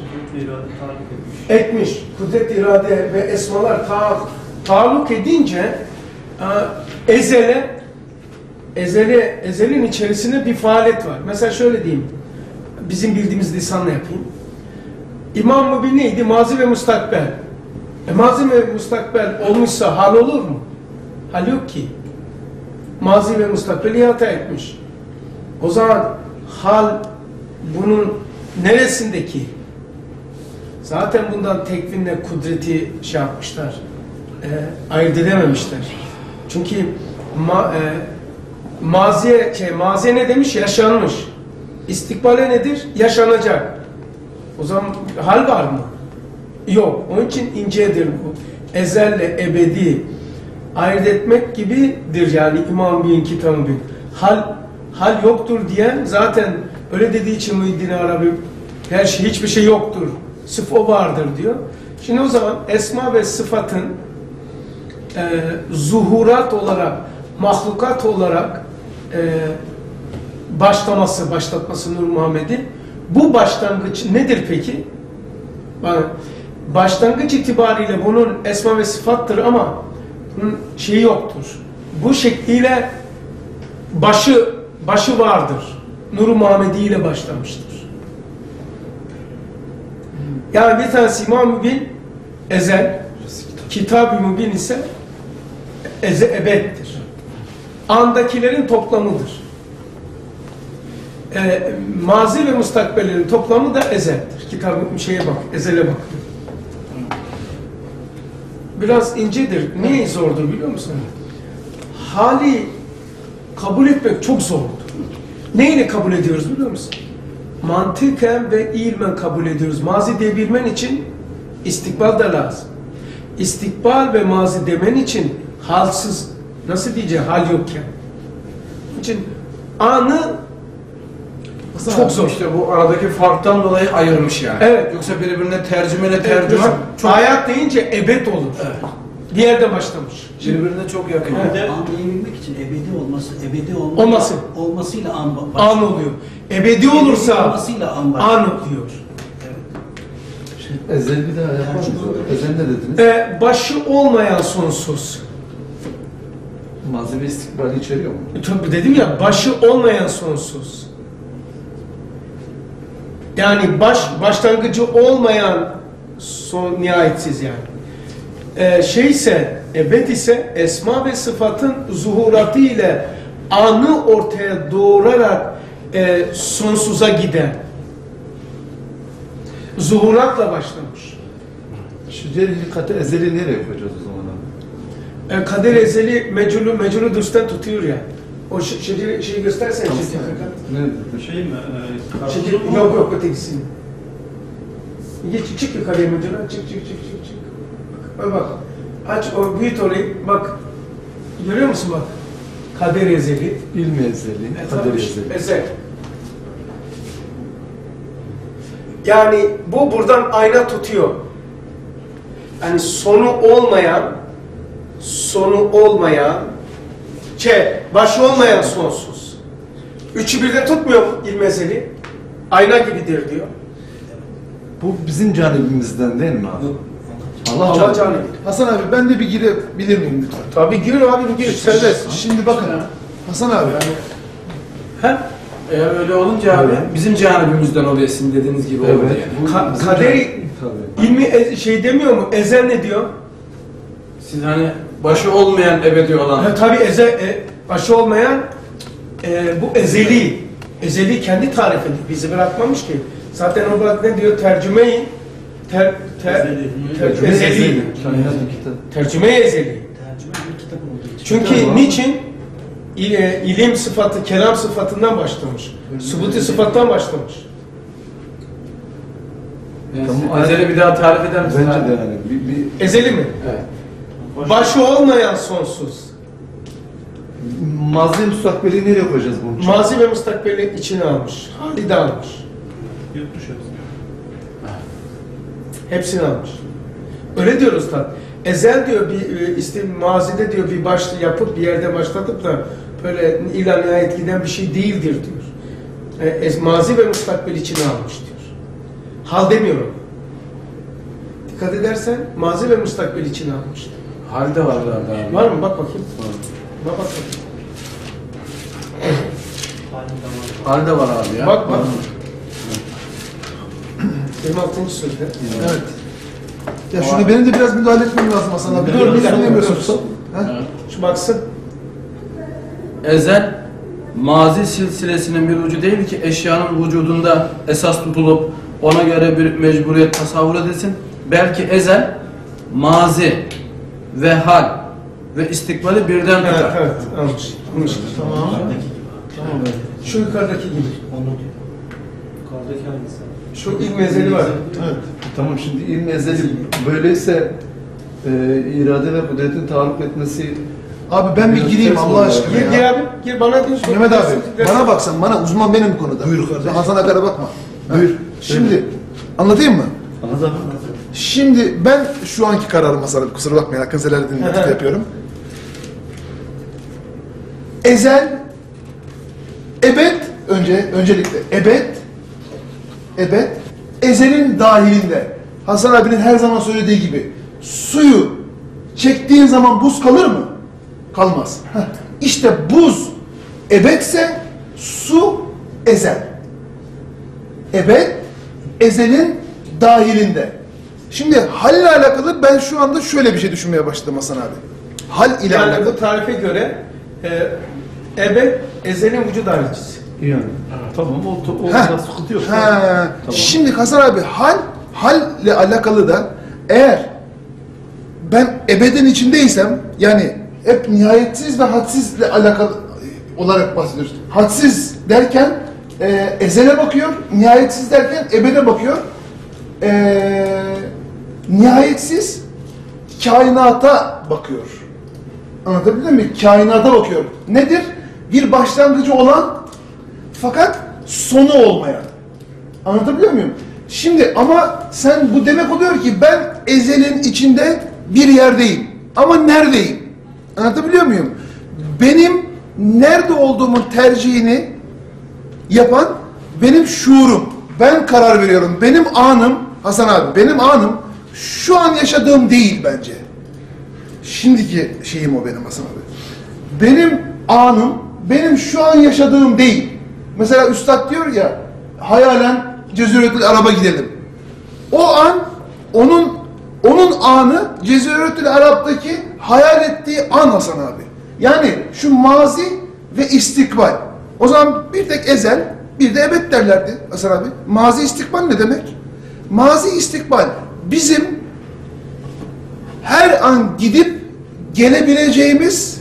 Speaker 5: Etmiş. Kudret, irade ve esmalar ta, taalluk edince e, ezele ezele ezelin içerisinde bir faaliyet var. Mesela şöyle diyeyim. Bizim bildiğimiz lisanla yapayım. İmam Mübin neydi? Mazi ve mustakbel. E, mazi ve mustakbel olmuşsa hal olur mu? Hal yok ki. Mazi ve mustakbeli ihata etmiş. O zaman hal bunun neresindeki? Zaten bundan tekvinle kudreti şey yapmışlar. E, ayırt edememişler. Çünkü ma, e, maziye, şey, maziye ne demiş? Yaşanmış. İstikbale nedir? Yaşanacak. O zaman hal var mı? Yok. Onun için incedir bu. Ezelle ebedi ayırt etmek gibidir yani İmam Bey'in kitabı. Hal hal yoktur diyen zaten öyle dediği için Muhyiddin Arabi her şey hiçbir şey yoktur. Sırf o vardır diyor. Şimdi o zaman esma ve sıfatın e, zuhurat olarak, mahlukat olarak e, başlaması, başlatması Nur Muhammed'i. Bu başlangıç nedir peki? Başlangıç itibariyle bunun esma ve sıfattır ama bunun şeyi yoktur. Bu şekliyle başı başı vardır. Nur-u Muhammedi ile başlamıştır. Yani bir tanesi İmam Mübin ezel, Kitab-ı Mübin ise eze ebeddir. Andakilerin toplamıdır. E, mazi ve mustakbellerin toplamı da ezeldir. Kitab-ı şeye bak, ezele bak. Biraz incedir. Niye zordur biliyor musun? Hali kabul etmek çok zordur. Neyle kabul ediyoruz biliyor musun? Mantıken ve ilmen kabul ediyoruz. Mazi diyebilmen için istikbal da lazım. İstikbal ve mazi demen için halsız, nasıl diyeceğim, hal yokken. Onun için anı çok zor.
Speaker 1: İşte bu aradaki farktan dolayı ayırmış yani.
Speaker 5: Evet.
Speaker 1: Yoksa birbirine tercümeyle tercüme
Speaker 5: Evet,
Speaker 1: çok
Speaker 5: hayat deyince ebed olur.
Speaker 1: Evet.
Speaker 5: Bir yerde başlamış.
Speaker 1: birbirine çok yakın.
Speaker 5: Evet.
Speaker 7: Anlayabilmek için ebedi olması, ebedi olması,
Speaker 5: Olması.
Speaker 7: olmasıyla an başlıyor.
Speaker 5: An oluyor. Ebedi olursa
Speaker 7: olmasıyla an başlıyor.
Speaker 5: an diyor.
Speaker 2: Şey, ezel bir daha yapar mısınız? Ezel ne dediniz?
Speaker 5: Ee, başı olmayan sonsuz.
Speaker 2: Mazi ve istikbali içeriyor mu?
Speaker 5: Tabii dedim ya, başı olmayan sonsuz. Yani baş başlangıcı olmayan son nihayetsiz yani. Ee, şey ise ebed ise esma ve sıfatın zuhuratı ile anı ortaya doğurarak e, sonsuza giden. Zuhuratla başlamış.
Speaker 2: Şu diğer hilkati ezeli nereye koyacağız o zaman abi?
Speaker 5: E, kader ezeli meculu meculu düsten tutuyor ya. O şeyi şey göstersene
Speaker 2: Tamam.
Speaker 5: şekil fakat.
Speaker 2: Ne?
Speaker 4: Şey mi? E,
Speaker 5: Şekil
Speaker 4: karşılığı mı?
Speaker 5: yok yok ötekisini. Geç çık yukarıya meculu çık çık çık çık çık. Bak bak. Aç o büyüt orayı bak. Görüyor musun bak? Kader ezeli.
Speaker 2: İlmi ezeli, kader ezeli.
Speaker 5: Ezel. Yani bu buradan ayna tutuyor. Yani sonu olmayan, sonu olmayan, şey, başı olmayan sonsuz. Üçü birden tutmuyor mu ilmi ezeli? Ayna gibidir diyor.
Speaker 2: Bu bizim canibimizden değil mi abi? Allah,
Speaker 5: Allah
Speaker 2: canı.
Speaker 5: canı.
Speaker 3: Hasan abi ben de bir girebilir miyim lütfen?
Speaker 5: Tabii gir abi gir.
Speaker 3: Serbest. Şimdi bakın. Hasan abi.
Speaker 5: He?
Speaker 1: Eğer öyle olunca abi bizim canibimizden oluyor sizin dediğiniz gibi oldu
Speaker 2: Evet.
Speaker 1: yani.
Speaker 2: Bu
Speaker 5: Ka
Speaker 2: bizim
Speaker 5: kaderi
Speaker 2: can- Tabii.
Speaker 5: ilmi ez- şey demiyor mu? Ezel ne diyor?
Speaker 1: Siz hani başı olmayan ebedi olan.
Speaker 5: Ha, tabii eze, e, başı olmayan e, bu ezeli. Ezeli kendi tarif ediyor. Bizi bırakmamış ki. Zaten o bırak ne diyor? Tercümeyi ter, ter,
Speaker 4: Ezeli.
Speaker 5: ter-
Speaker 2: Tercüme
Speaker 5: ezeli.
Speaker 2: ezeli. Kainat kitap.
Speaker 5: Tercümeyi ezeli.
Speaker 7: Tercüme bir kitap olduğu için.
Speaker 5: Çünkü
Speaker 2: Tamam.
Speaker 5: niçin? İ- e, ilim sıfatı, kelam sıfatından başlamış. Subuti sıfattan başlamış.
Speaker 1: Yani
Speaker 2: Tamam,
Speaker 1: Ezeli bir daha tarif eder misiniz?
Speaker 2: Bence
Speaker 1: abi?
Speaker 2: de yani. Bir, bir
Speaker 5: Ezeli mi?
Speaker 1: Evet.
Speaker 5: Başı olmayan sonsuz.
Speaker 2: mazi müstakbeli nereye koyacağız bunun için?
Speaker 5: Mazi ve müstakbeli içine almış. Halide almış.
Speaker 4: Yutmuş hepsini.
Speaker 5: Hepsini almış. Öyle diyoruz da. Ezel diyor bir e, işte mazide diyor bir başlı yapıp bir yerde başlatıp da böyle ila nihayet giden bir şey değildir diyor. E, ez, mazi ve müstakbel içine almış diyor. Hal demiyorum. Dikkat edersen mazi ve müstakbel içine almış.
Speaker 1: Halde var herhalde abi.
Speaker 5: Var mı? Bak bakayım. Bak bakayım.
Speaker 1: Halde var abi ya.
Speaker 5: Bak bak. yirmi altıncı sözde.
Speaker 3: Evet. Ya şunu benim de biraz müdahale etmem lazım Hasan abi.
Speaker 5: Dur, bir dakika,
Speaker 3: Dinlemiyorsun. Ha?
Speaker 6: Evet.
Speaker 5: Şu baksın.
Speaker 1: Ezel, mazi silsilesinin bir ucu değil ki eşyanın vücudunda esas tutulup ona göre bir mecburiyet tasavvur edilsin. Belki ezel, mazi ve hal ve istikbali birden
Speaker 5: Evet,
Speaker 1: tutar.
Speaker 5: evet. Almış. Almış.
Speaker 3: Tamam.
Speaker 5: Tamam. Şu yukarıdaki gibi.
Speaker 7: Onu diyor.
Speaker 4: Yukarıdaki hangisi?
Speaker 5: Şu ilk mezeli var.
Speaker 3: Evet.
Speaker 2: Tamam şimdi ilmi ezeli böyleyse e, irade ve kudretin taalluk etmesi
Speaker 3: Abi ben bir
Speaker 2: Biraz
Speaker 3: gireyim
Speaker 2: ters
Speaker 3: Allah
Speaker 2: oldu
Speaker 3: aşkına
Speaker 5: Gir, gir
Speaker 3: ya.
Speaker 5: abi. Gir bana diyor.
Speaker 3: Mehmet abi bana baksan bana uzman benim bu konuda. Buyur kardeşim. Hasan Akar'a bakma.
Speaker 2: Buyur.
Speaker 3: Şimdi anlatayım mı?
Speaker 2: anladın mı?
Speaker 3: Şimdi ben şu anki kararım Hasan abi kusura bakmayın Hakkın Selahattin'in lütfu yapıyorum. Ezel ebed önce öncelikle ebed ebed ezelin dahilinde. Hasan abinin her zaman söylediği gibi suyu çektiğin zaman buz kalır mı? Kalmaz. Heh. İşte buz ebedse su ezel. Ebed ezelin dahilinde. Şimdi hal ile alakalı ben şu anda şöyle bir şey düşünmeye başladım Hasan abi. Hal ile
Speaker 5: Yani
Speaker 3: alakalı.
Speaker 5: bu tarife göre e, ebed ezelin vücud haricisi.
Speaker 2: Yani. Tamam o, o
Speaker 3: Heh.
Speaker 2: da sıkıntı yok.
Speaker 3: Ha.
Speaker 2: Tamam.
Speaker 3: Şimdi Hasan abi hal hal ile alakalı da eğer ben ebedin içindeysem yani hep nihayetsiz ve hadsizle alakalı olarak bahsediyoruz. Hadsiz derken e, ezele bakıyor, nihayetsiz derken ebede bakıyor. E, nihayetsiz kainata bakıyor. Anlatabildim mi? Kainata bakıyor. Nedir? Bir başlangıcı olan fakat sonu olmayan. Anlatabiliyor muyum? Şimdi ama sen bu demek oluyor ki ben ezelin içinde bir yerdeyim. Ama neredeyim? Anlatabiliyor muyum? Benim nerede olduğumun tercihini yapan benim şuurum. Ben karar veriyorum. Benim anım, Hasan abi, benim anım şu an yaşadığım değil bence. Şimdiki şeyim o benim Hasan abi. Benim anım, benim şu an yaşadığım değil. Mesela Üstad diyor ya, hayalen Ceziretül Arab'a gidelim. O an onun onun anı Ceziretül Arap'taki hayal ettiği an Hasan abi. Yani şu mazi ve istikbal. O zaman bir tek ezel, bir de ebed derlerdi Hasan abi. Mazi istikbal ne demek? Mazi istikbal bizim her an gidip gelebileceğimiz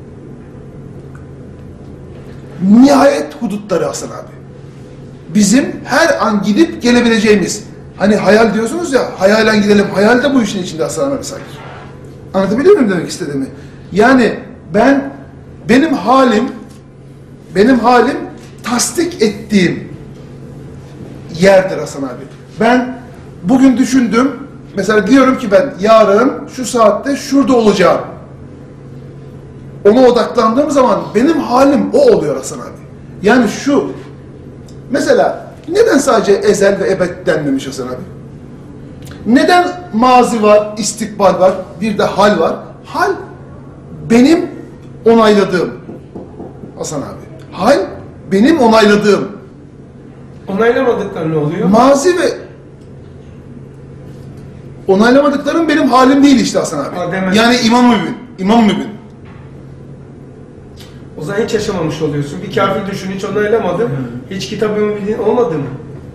Speaker 3: nihayet hudutları Hasan abi. Bizim her an gidip gelebileceğimiz. Hani hayal diyorsunuz ya, hayalen gidelim. Hayal de bu işin içinde Hasan abi sanki. Anlatabiliyor muyum demek istediğimi? Yani ben, benim halim, benim halim tasdik ettiğim yerdir Hasan abi. Ben bugün düşündüm, mesela diyorum ki ben yarın şu saatte şurada olacağım. Ona odaklandığım zaman benim halim o oluyor Hasan abi. Yani şu, mesela neden sadece ezel ve ebed denmemiş Hasan abi? Neden mazi var, istikbal var, bir de hal var? Hal benim onayladığım Hasan abi. Hal benim onayladığım.
Speaker 5: Onaylamadıkları ne oluyor?
Speaker 3: Mazi ve onaylamadıklarım benim halim değil işte Hasan abi.
Speaker 5: Adem-
Speaker 3: Yani İmam Mübin. İmam Mübin.
Speaker 5: O zaman hiç yaşamamış oluyorsun. Bir kafir düşün, hiç onaylamadın. Hiç kitabın bildiğin olmadı mı?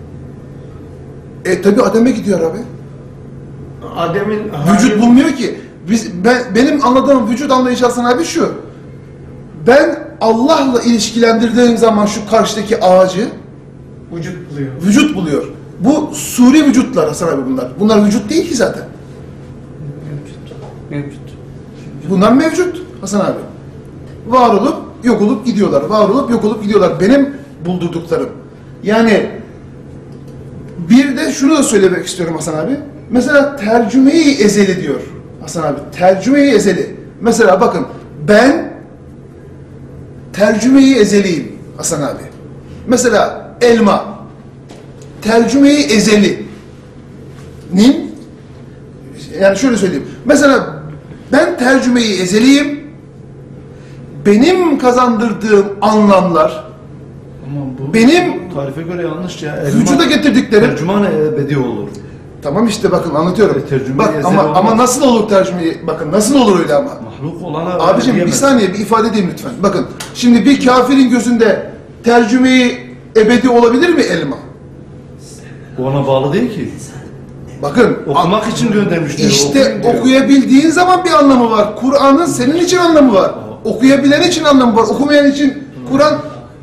Speaker 3: E tabi Adem'e gidiyor abi.
Speaker 5: Adem'in
Speaker 3: Vücut
Speaker 5: hali-
Speaker 3: bulmuyor ki. Biz, ben, benim anladığım vücut anlayışı Hasan abi şu. Ben Allah'la ilişkilendirdiğim zaman şu karşıdaki ağacı
Speaker 5: vücut buluyor.
Speaker 3: vücut buluyor. Bu suri vücutlar Hasan abi bunlar. Bunlar vücut değil ki zaten.
Speaker 1: Mevcut.
Speaker 3: Bunlar mevcut Hasan abi. Var olup yok olup gidiyorlar. Var olup yok olup gidiyorlar. Benim buldurduklarım. Yani bir de şunu da söylemek istiyorum Hasan abi. Mesela tercüme-i ezeli diyor Hasan abi. Tercüme-i ezeli. Mesela bakın ben tercüme-i ezeliyim Hasan abi. Mesela elma tercüme-i ezeli'nin, yani şöyle söyleyeyim. Mesela ben tercüme-i ezeliyim. Benim kazandırdığım anlamlar,
Speaker 2: Ama bu
Speaker 3: benim
Speaker 2: tarife göre yanlış ya.
Speaker 3: vücuda getirdiklerim.
Speaker 2: Tercüman ebedi olur.
Speaker 3: Tamam işte bakın anlatıyorum.
Speaker 2: E, tercüme-i
Speaker 3: Bak
Speaker 2: ezeli
Speaker 3: ama
Speaker 2: olmaz.
Speaker 3: ama nasıl olur tercümeyi? Bakın nasıl olur öyle ama?
Speaker 2: Mahluk olana
Speaker 3: Abicim bir
Speaker 2: diyemez.
Speaker 3: saniye bir ifade edeyim lütfen. Bakın şimdi bir kafirin gözünde tercümeyi ebedi olabilir mi elma?
Speaker 2: Bu ona bağlı değil ki.
Speaker 3: Bakın
Speaker 2: Okumak için göndermiş diyor.
Speaker 3: İşte
Speaker 2: okuyun diyor.
Speaker 3: okuyabildiğin zaman bir anlamı var. Kur'an'ın senin için anlamı var. Okuyabilen için anlamı var. Okumayan için Kur'an...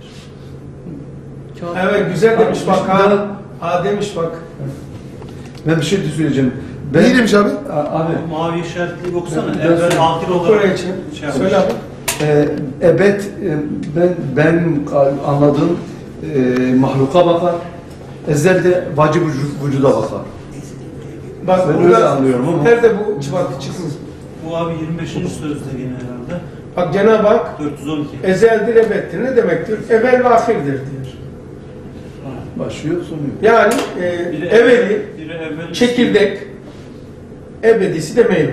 Speaker 5: Evet güzel demiş bak ha. Ha demiş bak.
Speaker 2: Ben bir şey de söyleyeceğim.
Speaker 3: Ne demiş abi?
Speaker 2: A- Abi,
Speaker 4: Mavi işaretli okusana.
Speaker 2: Ben- ben
Speaker 4: Evvel
Speaker 2: söyleyeyim.
Speaker 4: ahir
Speaker 5: Oku
Speaker 4: olarak.
Speaker 5: oraya için.
Speaker 4: Şey yapmış.
Speaker 5: Söyle abi.
Speaker 2: e, ebed, e, ben, benim anladığım e, mahluka bakar. Ezel de vacib vücu- vücuda bakar.
Speaker 5: Bak
Speaker 2: Ben
Speaker 5: burada
Speaker 2: öyle anlıyorum ama-
Speaker 5: nerede bu çıkart çıksın.
Speaker 4: Bu abi yirmi beşinci sözde gene herhalde.
Speaker 5: Bak Cenab-ı Hak
Speaker 4: dört yüz on iki.
Speaker 5: ezeldir, ebeddir. Ne demektir? Evvel ve ahirdir diyor.
Speaker 2: Başlıyor sonuyor.
Speaker 5: Yani e,
Speaker 4: Biri
Speaker 5: evveli,
Speaker 4: biri evvel-
Speaker 5: çekirdek, ebedisi de meyve.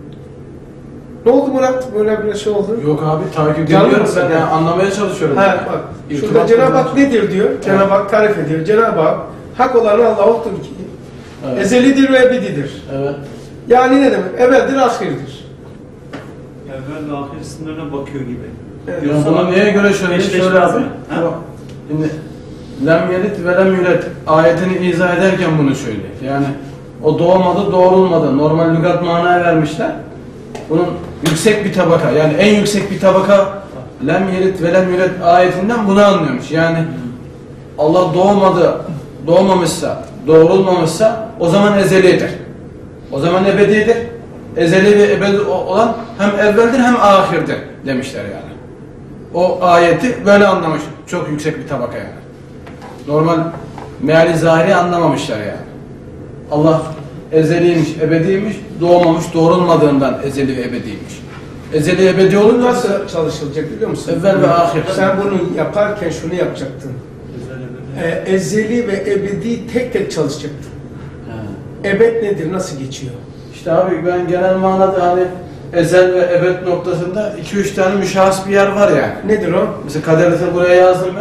Speaker 5: Ne oldu Murat? Böyle bir şey oldu.
Speaker 1: Yok abi takip
Speaker 5: Canlı
Speaker 1: ediyorum
Speaker 5: mısın?
Speaker 1: ben yani anlamaya çalışıyorum.
Speaker 5: Ha
Speaker 1: yani.
Speaker 5: bak.
Speaker 1: İrtibat
Speaker 5: Şurada Cenab-ı Hak
Speaker 1: kurmaya
Speaker 5: nedir diyor? Cenab-ı Hak tarif ediyor. Cenab-ı Hak hak olan Allah odur ki.
Speaker 1: Evet.
Speaker 5: Ezelidir ve ebedidir.
Speaker 1: Evet.
Speaker 5: Yani ne demek? Evveldir, ahirdir.
Speaker 4: Evvel ve ahir sınırına bakıyor gibi.
Speaker 5: Evet.
Speaker 1: Yani buna neye göre şöyle
Speaker 4: Eşleşmez
Speaker 1: şöyle abi.
Speaker 4: mi? Ha?
Speaker 1: Yok. Şimdi lem yelit ve lem yület ayetini izah ederken bunu söylüyor. Yani o doğmadı, doğrulmadı. Normal lügat manaya vermişler. Bunun yüksek bir tabaka, yani en yüksek bir tabaka lem yelit ve lem yület ayetinden bunu anlıyormuş. Yani Allah doğmadı, doğmamışsa, doğrulmamışsa o zaman ezelidir. O zaman ebedidir. Ezeli ve ebedi olan hem evveldir hem ahirdir demişler yani. O ayeti böyle anlamış. Çok yüksek bir tabaka yani. Normal meali zahiri anlamamışlar yani. Allah ezeliymiş, ebediymiş, doğmamış, doğrulmadığından ezeli ve ebediymiş. Ezeli ebedi
Speaker 5: Bu
Speaker 1: olunca
Speaker 5: nasıl çalışılacak biliyor musun?
Speaker 1: evvel ve ahir.
Speaker 5: Sen bunu yaparken şunu yapacaktın.
Speaker 4: Ezel ebedi.
Speaker 5: Ee, ezeli ve ebedi tek tek çalışacaktın. Ebed nedir? Nasıl geçiyor?
Speaker 1: İşte abi ben genel manada hani ezel ve ebed noktasında iki üç tane müşahhas bir yer var yani.
Speaker 5: Nedir o?
Speaker 1: Mesela kaderde buraya yazdım ben.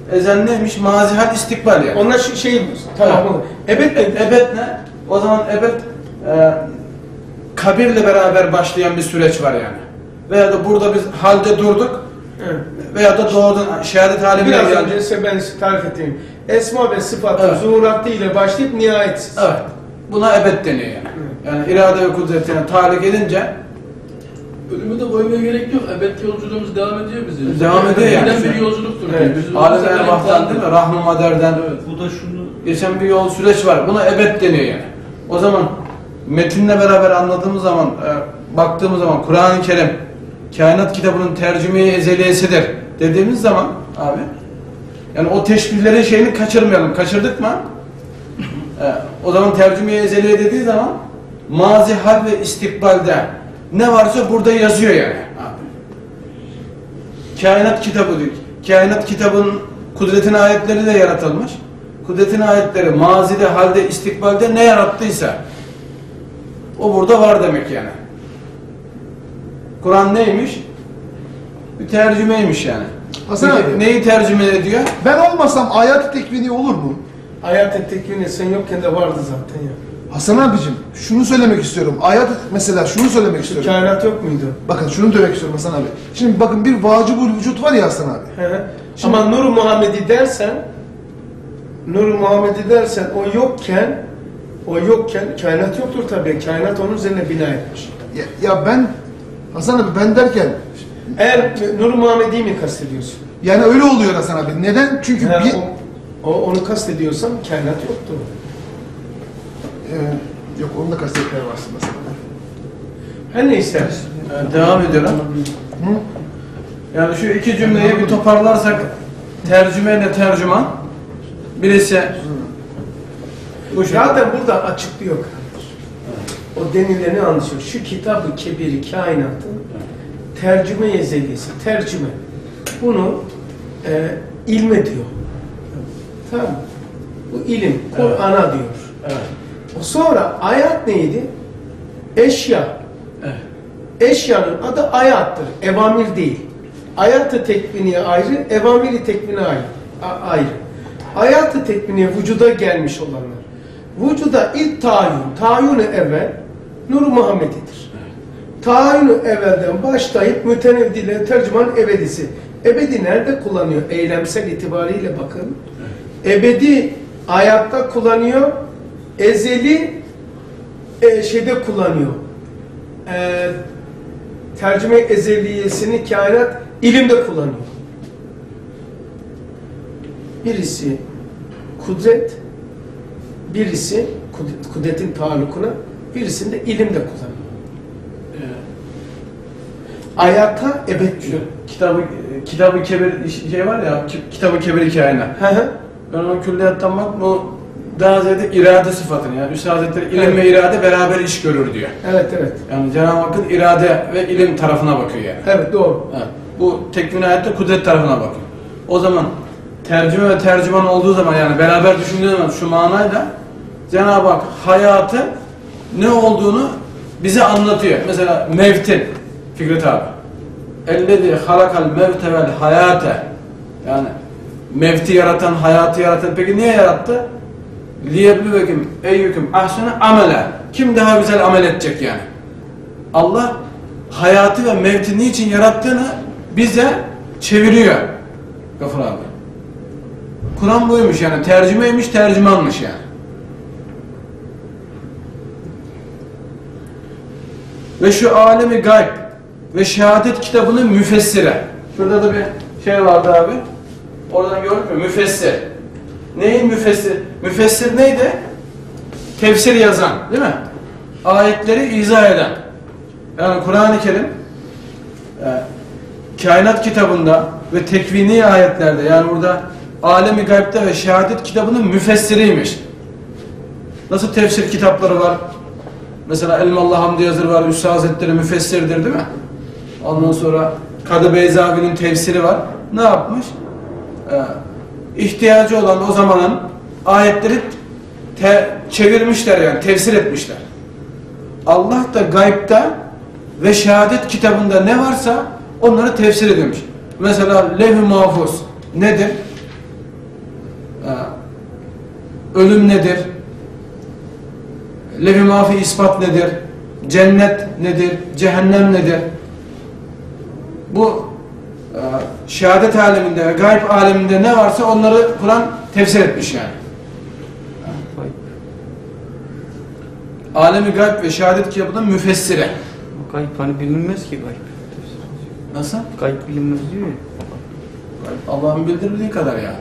Speaker 1: Ezel neymiş? Mazi hal istikbal yani.
Speaker 5: Onlar şu şey tamam.
Speaker 1: Evet.
Speaker 5: Evet
Speaker 1: E, ebed ne? O zaman ebed e, kabirle beraber başlayan bir süreç var yani. Veya da burada biz halde durduk
Speaker 5: evet.
Speaker 1: veya da doğdun şehadet haline
Speaker 5: Biraz
Speaker 1: geldik.
Speaker 5: önce size ben tarif ettiğim esma ve sıfatın
Speaker 1: Evet.
Speaker 5: zuhuratı ile başlayıp nihayetsiz.
Speaker 1: Evet. Buna ebed deniyor yani. Yani irade ve kudretine talik edince
Speaker 6: Ölümü de koymaya gerek yok. Ebed yolculuğumuz devam ediyor bizim.
Speaker 1: Devam ediyor yani.
Speaker 6: Giden bir yolculuktur.
Speaker 5: Evet.
Speaker 6: Bizim
Speaker 1: alem
Speaker 6: ölümümüzden
Speaker 1: erbahtan değil mi? Rahm-ı maderden
Speaker 4: Evet, bu da şunu
Speaker 1: geçen bir yol süreç var. Buna ebed deniyor yani. O zaman metinle beraber anladığımız zaman, e, baktığımız zaman Kur'an-ı Kerim kainat kitabının tercüme-i ezeliyesidir dediğimiz zaman abi yani o teşbihlerin şeyini kaçırmayalım. Kaçırdık mı? E, o zaman tercüme-i ezeliye dediği zaman mazi, hal ve istikbalde ne varsa burada yazıyor yani. Abi. Kainat kitabı diyor. Kainat kitabının kudretin ayetleri de yaratılmış. Kudretin ayetleri mazide, halde, istikbalde ne yarattıysa o burada var demek yani. Kur'an neymiş? Bir tercümeymiş yani.
Speaker 3: Hasan
Speaker 1: Peki,
Speaker 3: abi.
Speaker 1: neyi tercüme ediyor?
Speaker 3: Ben olmasam ayat-ı tekvini olur mu?
Speaker 5: Hayat-ı tekvini sen yokken de vardı zaten ya.
Speaker 3: Hasan abicim şunu söylemek istiyorum. Ayat mesela şunu söylemek istiyorum.
Speaker 5: Kainat yok muydu?
Speaker 3: Bakın şunu demek istiyorum Hasan abi. Şimdi bakın bir vacibul vücut var ya Hasan abi.
Speaker 5: Hı hı.
Speaker 3: Şimdi-
Speaker 5: Ama Nur-u Muhammed'i dersen Nur-u Muhammed'i dersen o yokken o yokken kainat yoktur tabii. Kainat onun üzerine bina etmiş.
Speaker 3: Ya, ya ben Hasan abi ben derken
Speaker 5: Eğer Nur-u Muhammed'i mi kastediyorsun?
Speaker 3: yani öyle oluyor Hasan abi. Neden? Çünkü
Speaker 5: Yani
Speaker 3: bir
Speaker 5: o, o, onu kastediyorsan kainat yoktur.
Speaker 3: Ee, yok onu da kastetler var aslında Hasan abi.
Speaker 5: Her neyse.
Speaker 1: Ee, devam ediyorum.
Speaker 3: Hı?
Speaker 1: Yani şu iki cümleyi bir toparlarsak tercümeyle tercüman birisi bu şey.
Speaker 5: Zaten burada açıklıyor. O denileni anlaşıyor. Şu kitabı kebiri kainatın tercüme ezeliyesi. Tercüme. Bunu e, ilme diyor. Tamam mı? Bu ilim. Kur'an'a diyor.
Speaker 1: Evet.
Speaker 5: O sonra ayat neydi? Eşya.
Speaker 1: Evet.
Speaker 5: Eşyanın adı ayattır. Evamir değil. Ayat-ı tekviniye ayrı, evamir-i tekvine ayrı. A- ayrı. Ayat-ı tekviniye vücuda gelmiş olanlar. Vücuda ilk tayin, tayin-i evvel Nur-u Muhammedi'dir. Tayin-i evvelden başlayıp mütenevdile tercüman ebedisi. Ebedi nerede kullanıyor? Eylemsel itibariyle bakın. Ebedi ayatta kullanıyor. Ezeli e, şeyde kullanıyor. E, tercüme ezeliyesini kainat ilimde kullanıyor. Birisi kudret, birisi kudret, kudretin taallukuna, birisinde ilimde kullanıyor. Ayata ebed diyor.
Speaker 1: Kitabı kitabı kebir şey var ya ki- kitabı kebir kainat.
Speaker 5: Hı hı.
Speaker 1: Ben o külliyattan bak bu daha ziyade irade sıfatını yani Üstad Hazretleri ilim
Speaker 5: Evet.
Speaker 1: ve irade beraber iş görür diyor.
Speaker 5: Evet evet.
Speaker 1: Yani Cenab-ı Hakk'ın irade ve ilim tarafına bakıyor yani.
Speaker 5: Evet doğru.
Speaker 1: Evet. Bu tekvin ayette kudret tarafına bakıyor. O zaman tercüme ve tercüman olduğu zaman yani beraber düşündüğü zaman şu manayla Cenab-ı Hak hayatı ne olduğunu bize anlatıyor. Mesela mevtin Fikret abi. Ellezî halakal mevte vel hayâte. Yani mevti yaratan, hayatı yaratan. Peki niye yarattı? Liyeblüvekim eyyüküm ahsene amele. Kim daha güzel amel edecek yani? Allah hayatı ve mevti niçin yarattığını bize çeviriyor. Gafur abi. Kur'an buymuş yani. Tercümeymiş, tercümanmış yani. Ve şu alemi gayb ve şehadet kitabının müfessiri. Şurada da bir şey vardı abi. Oradan gördük mü? Müfessir. Neyin müfessir? Müfessir neydi? Tefsir yazan, değil mi? Ayetleri izah eden. Yani Kur'an-ı Kerim e, kainat kitabında ve tekvini ayetlerde yani burada alemi gaybde ve şehadet kitabının müfessiriymiş. Nasıl tefsir kitapları var? Mesela Elmalı Hamdi Yazır var, Üstad Hazretleri müfessirdir değil mi? Ondan sonra Kadı Beyzavi'nin tefsiri var. Ne yapmış? Ee, ihtiyacı olan o zamanın ayetleri te çevirmişler yani, tefsir etmişler. Allah da gaybda ve şehadet kitabında ne varsa onları tefsir edilmiş. Mesela levh-i mahfuz nedir? ölüm nedir? Lev-i mafi ispat nedir? Cennet nedir? Cehennem nedir? Bu e, şehadet aleminde ve gayb aleminde ne varsa onları Kur'an tefsir etmiş yani. Alemi gayb ve şehadet kitabının müfessiri.
Speaker 7: Gayb hani bilinmez ki gayb.
Speaker 1: Nasıl?
Speaker 7: Gayb bilinmez diyor ya.
Speaker 1: Allah'ın bildirdiği kadar yani.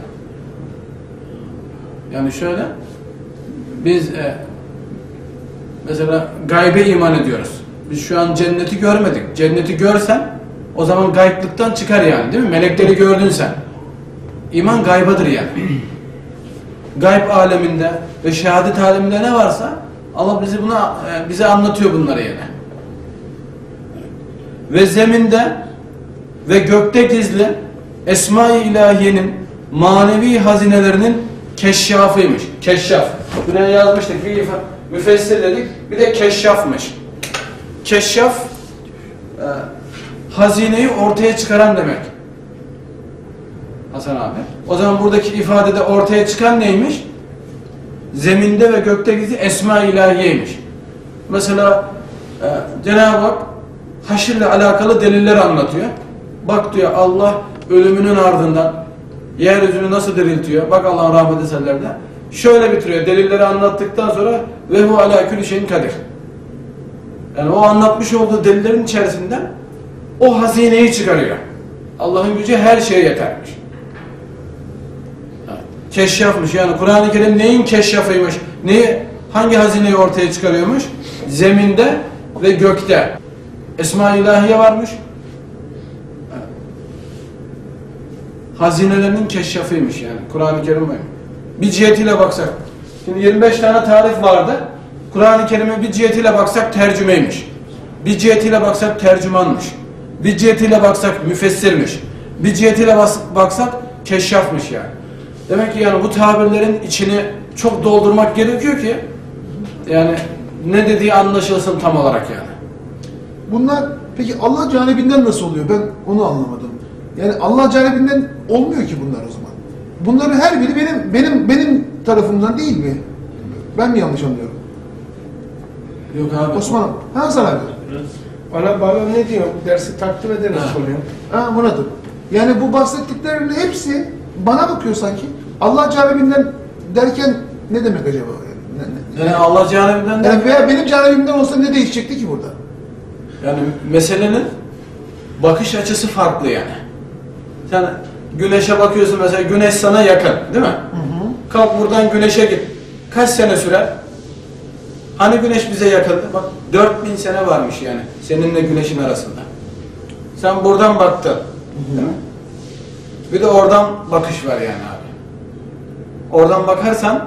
Speaker 1: Yani şöyle, biz e, mesela gaybe iman ediyoruz. Biz şu an cenneti görmedik. Cenneti görsen o zaman gayblıktan çıkar yani, değil mi? Melekleri gördün sen. İman gaybadır yani. Gayb aleminde ve şehadet aleminde ne varsa Allah bizi buna e, bize anlatıyor bunları yani. Ve zeminde ve gökte gizli Esma-i İlahiye'nin manevi hazinelerinin keşşafıymış. Keşşaf. Buraya yazmıştık. Bir müfessir dedik. Bir de keşşafmış. Keşşaf e, hazineyi ortaya çıkaran demek. Hasan abi. O zaman buradaki ifadede ortaya çıkan neymiş? Zeminde ve gökte gizli Esma-i İlahiye'ymiş. Mesela e, Cenab-ı Hak haşirle alakalı deliller anlatıyor. Bak diyor, Allah ölümünün ardından yeryüzünü nasıl diriltiyor? Bak Allah'ın rahmet eserlerinde. Şöyle bitiriyor. Delilleri anlattıktan sonra ve hu ala külli şeyin kadir. Yani o anlatmış olduğu delillerin içerisinden o hazineyi çıkarıyor. Allah'ın gücü her şeye yetermiş. Evet. Keşşafmış. Yani Kur'an-ı Kerim neyin keşşafıymış? Neyi, hangi hazineyi ortaya çıkarıyormuş? Zeminde ve gökte Esma-i İlahiye varmış. Hazinelerinin keşşafıymış yani. Kur'an-ı Kerim var. Bir cihetiyle baksak. Şimdi yirmi beş tane tarif vardı. Kur'an-ı Kerim'e bir cihetiyle baksak tercümeymiş. Bir cihetiyle baksak tercümanmış. Bir cihetiyle baksak müfessirmiş. Bir cihetiyle baksak keşşafmış yani. Demek ki yani bu tabirlerin içini çok doldurmak gerekiyor ki yani ne dediği anlaşılsın tam olarak yani.
Speaker 3: Bunlar peki Allah canibinden nasıl oluyor? Ben onu anlamadım. Yani Allah canibinden olmuyor ki bunlar o zaman. Bunların her biri benim benim benim tarafımdan değil mi? Ben mi yanlış anlıyorum?
Speaker 1: Yok abi.
Speaker 3: Osman'ım. Ha Hasan abi.
Speaker 5: Bana bana ne diyor? Dersi takdim ederiz
Speaker 1: Ha.
Speaker 5: soruyor.
Speaker 3: Ha Murat'ım. Yani bu bahsettiklerinin hepsi bana bakıyor sanki. Allah canibinden derken ne demek acaba? Ne, ne?
Speaker 1: Yani Allah canibinden
Speaker 3: Yani veya benim canibimden olsa ne değişecekti ki burada?
Speaker 1: Yani meselenin bakış açısı farklı yani. Sen güneşe bakıyorsun mesela, güneş sana yakın değil mi? Hı hı. Kalk buradan güneşe git. Kaç sene sürer? Hani güneş bize yakındı? Bak dört bin sene varmış yani seninle güneşin arasında. Sen buradan baktın. Hı hı. Değil mi? Bir de oradan bakış var yani abi. Oradan bakarsan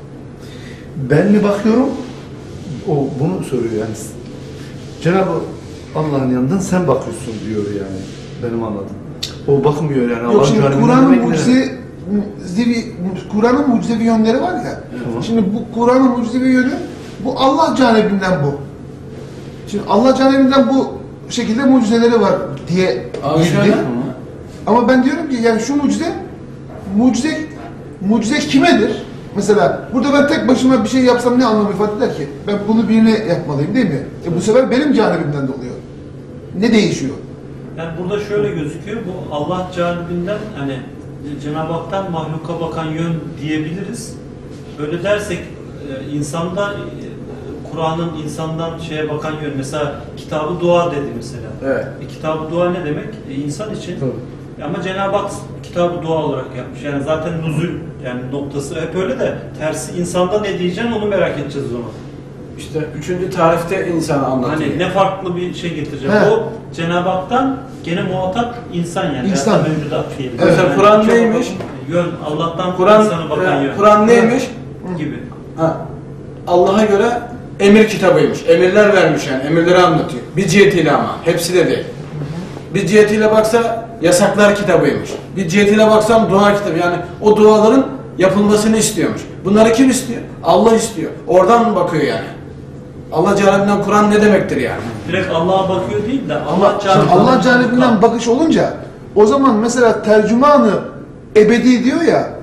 Speaker 2: Ben mi bakıyorum? O bunu soruyor yani. Cenab-ı Allah'ın yanından sen bakıyorsun diyor yani. Benim anladığım. O bakmıyor yani.
Speaker 3: Yok
Speaker 2: Allah'ın
Speaker 3: şimdi
Speaker 2: canibinden
Speaker 3: Kur'an'ın
Speaker 2: demek ne?
Speaker 3: mucize, mucizevi, Kur'an'ın mucizevi yönleri var ya.
Speaker 2: Tamam.
Speaker 3: Şimdi bu Kur'an'ın mucizevi yönü, bu Allah canibinden bu. Şimdi Allah canibinden bu şekilde mucizeleri var diye
Speaker 1: abi şöyle.
Speaker 3: bildim. Ama ben diyorum ki yani şu mucize, mucize, mucize kimedir? Mesela burada ben tek başıma bir şey yapsam ne anlam ifade eder ki? Ben bunu birine yapmalıyım değil mi? E bu sefer benim canibimden de oluyor. Ne değişiyor?
Speaker 4: Yani burada şöyle gözüküyor, bu Allah canibinden hani Cenab-ı Hak'tan mahluka bakan yön diyebiliriz. Öyle dersek e, insanda e, Kur'an'ın insandan şeye bakan yön, mesela kitabı dua dedi mesela.
Speaker 1: Evet.
Speaker 4: E, kitabı dua ne demek? E, insan için.
Speaker 1: Tabii.
Speaker 4: Ama Cenab-ı Hak kitabı dua olarak yapmış. Yani zaten nuzul yani noktası hep öyle de tersi insanda ne diyeceksin onu merak edeceğiz o zaman.
Speaker 1: İşte üçüncü tarifte insana anlatıyor.
Speaker 4: Hani ne farklı bir şey getireceğim.
Speaker 3: He.
Speaker 4: O Cenab-ı Hak'tan gene muhatap insan yani.
Speaker 3: İnsan.
Speaker 4: Yani mevcudat diyelim.
Speaker 3: Evet.
Speaker 1: Mesela
Speaker 4: Yani
Speaker 1: Kur'an
Speaker 4: çok-
Speaker 1: neymiş?
Speaker 4: Yön Allah'tan
Speaker 1: Kur'an
Speaker 4: insana bakan
Speaker 1: e,
Speaker 4: yön.
Speaker 1: Kur'an neymiş?
Speaker 4: Gibi.
Speaker 1: Ha. Allah'a göre emir kitabıymış. Emirler vermiş yani. Emirleri anlatıyor. Bir cihetiyle ama. Hepsi de değil. Bir cihetiyle baksa yasaklar kitabıymış. Bir cihetiyle baksan dua kitabı. Yani o duaların yapılmasını istiyormuş. Bunları kim istiyor? Allah istiyor. Oradan bakıyor yani. Allah canibinden Kur'an ne demektir yani?
Speaker 4: Direkt Allah'a bakıyor değil de
Speaker 3: Ama
Speaker 4: Allah
Speaker 3: şimdi
Speaker 4: canibinden
Speaker 3: Allah canibinden bakış olunca o zaman mesela tercümanı ebedi diyor ya,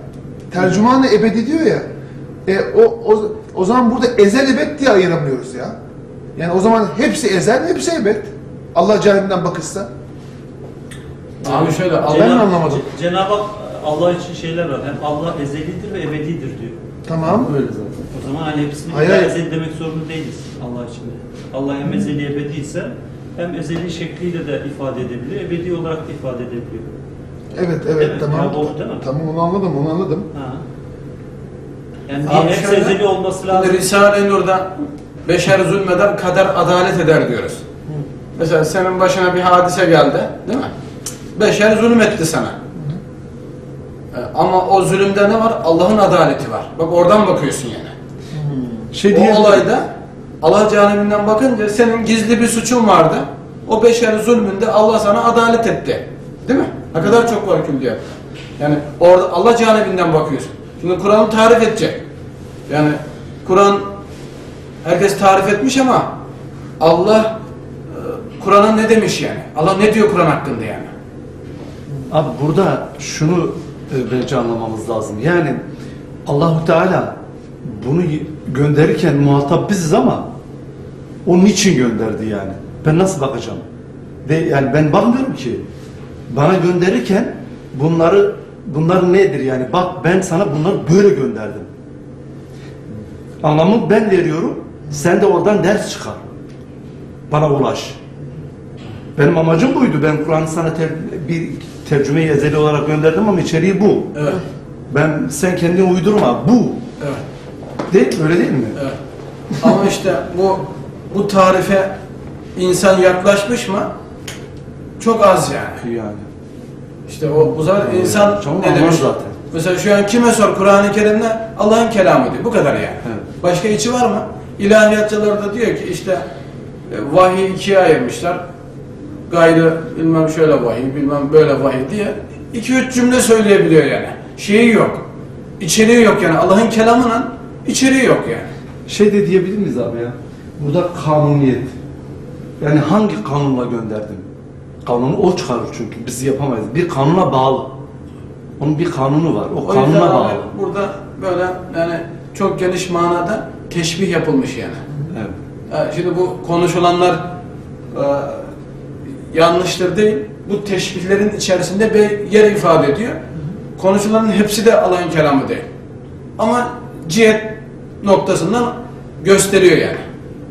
Speaker 3: tercümanı ebedi diyor ya. E, o, o, o zaman burada ezel ebed diye ayıramıyoruz ya. Yani o zaman hepsi ezel, hepsi ebed. Allah cehenneminden bakışsa.
Speaker 1: Abi şöyle
Speaker 3: Ben
Speaker 1: Allah
Speaker 3: mi anlamadım?
Speaker 4: Ce- Cenab-ı Hak Allah için şeyler var. Hem Allah ezelidir ve ebedidir diyor.
Speaker 3: Tamam.
Speaker 2: Öyle zaten.
Speaker 4: O zaman hani hepsini
Speaker 3: Hayır,
Speaker 4: illa
Speaker 3: hayır.
Speaker 4: ezeli demek zorunda değiliz Allah için de. Allah hem ezeli ebedi ise hem ezeli şekliyle de ifade edebiliyor, ebedi olarak da ifade edebiliyor.
Speaker 3: Evet, evet,
Speaker 4: Değil mi?
Speaker 3: tamam.
Speaker 4: Ya, doğru değil mi?
Speaker 3: Tamam, onu anladım, onu anladım.
Speaker 4: Ha. Yani
Speaker 1: Abi
Speaker 4: bir hepsi
Speaker 1: şöyle,
Speaker 4: ezeli olması lazım.
Speaker 1: Şimdi Risale-i Nur'da beşer zulmeder, kader adalet eder diyoruz. Mesela senin başına bir hadise geldi, değil mi? Beşer zulmetti sana. Ee, Ama o zulümde ne var? Allah'ın adaleti var. Bak oradan bakıyorsun yani.
Speaker 2: Şey
Speaker 1: O
Speaker 2: diye
Speaker 1: olayda Allah cehenneminden bakınca senin gizli bir suçun vardı. O beşer zulmünde Allah sana adalet etti. Değil mi? Ne kadar çok var kül diyor. Yani orada Allah cehenneminden bakıyorsun. Şimdi Kur'an'ı tarif edecek. Yani Kur'an herkes tarif etmiş ama Allah e, Kur'an'a ne demiş yani? Allah ne diyor Kur'an hakkında yani?
Speaker 2: Abi burada şunu e, bence anlamamız lazım. Yani Allahu Teala bunu y- gönderirken muhatap biziz ama o niçin gönderdi yani? Ben nasıl bakacağım? Ve yani ben bakmıyorum ki. Bana gönderirken bunları bunlar nedir yani? Bak ben sana bunları böyle gönderdim. Anlamı ben veriyorum. Sen de oradan ders çıkar. Bana ulaş. Benim amacım buydu. Ben Kur'an'ı sana ter, bir tercüme-i ezeli olarak gönderdim ama içeriği bu.
Speaker 1: Evet.
Speaker 2: Ben sen kendini uydurma. Bu.
Speaker 1: Evet.
Speaker 2: Değil, öyle değil mi?
Speaker 1: Evet. Ama işte bu bu tarife insan yaklaşmış mı? Çok az yani.
Speaker 2: Yani.
Speaker 1: İşte o bu zaman insan
Speaker 2: Tamam,
Speaker 1: ne
Speaker 2: anlar
Speaker 1: demiş?
Speaker 2: zaten.
Speaker 1: Mesela şu an kime sor Kur'an-ı Kerim'de Allah'ın kelamı diyor. Bu kadar yani.
Speaker 2: Evet.
Speaker 1: Başka içi var mı? İlahiyatçılar da diyor ki işte e, vahiy ikiye ayırmışlar. Gayrı bilmem şöyle vahiy, bilmem böyle vahiy diye iki üç cümle söyleyebiliyor yani. Şeyi yok. İçeriği yok yani. Allah'ın kelamının içeriği yok yani.
Speaker 2: Şey de diyebilir miyiz abi ya? Burada kanuniyet. Yani hangi kanunla gönderdim? Kanunu o çıkarır çünkü. Biz yapamayız. Bir kanuna bağlı. Onun bir kanunu var. O,
Speaker 1: O yüzden
Speaker 2: kanuna
Speaker 1: abi
Speaker 2: bağlı.
Speaker 1: burada böyle yani çok geniş manada teşbih yapılmış yani.
Speaker 2: Evet.
Speaker 1: Yani şimdi bu konuşulanlar e, yanlıştır değil. Bu teşbihlerin içerisinde bir yer ifade ediyor. Konuşulanın hepsi de Allah'ın kelamı değil. Ama cihet noktasından gösteriyor yani.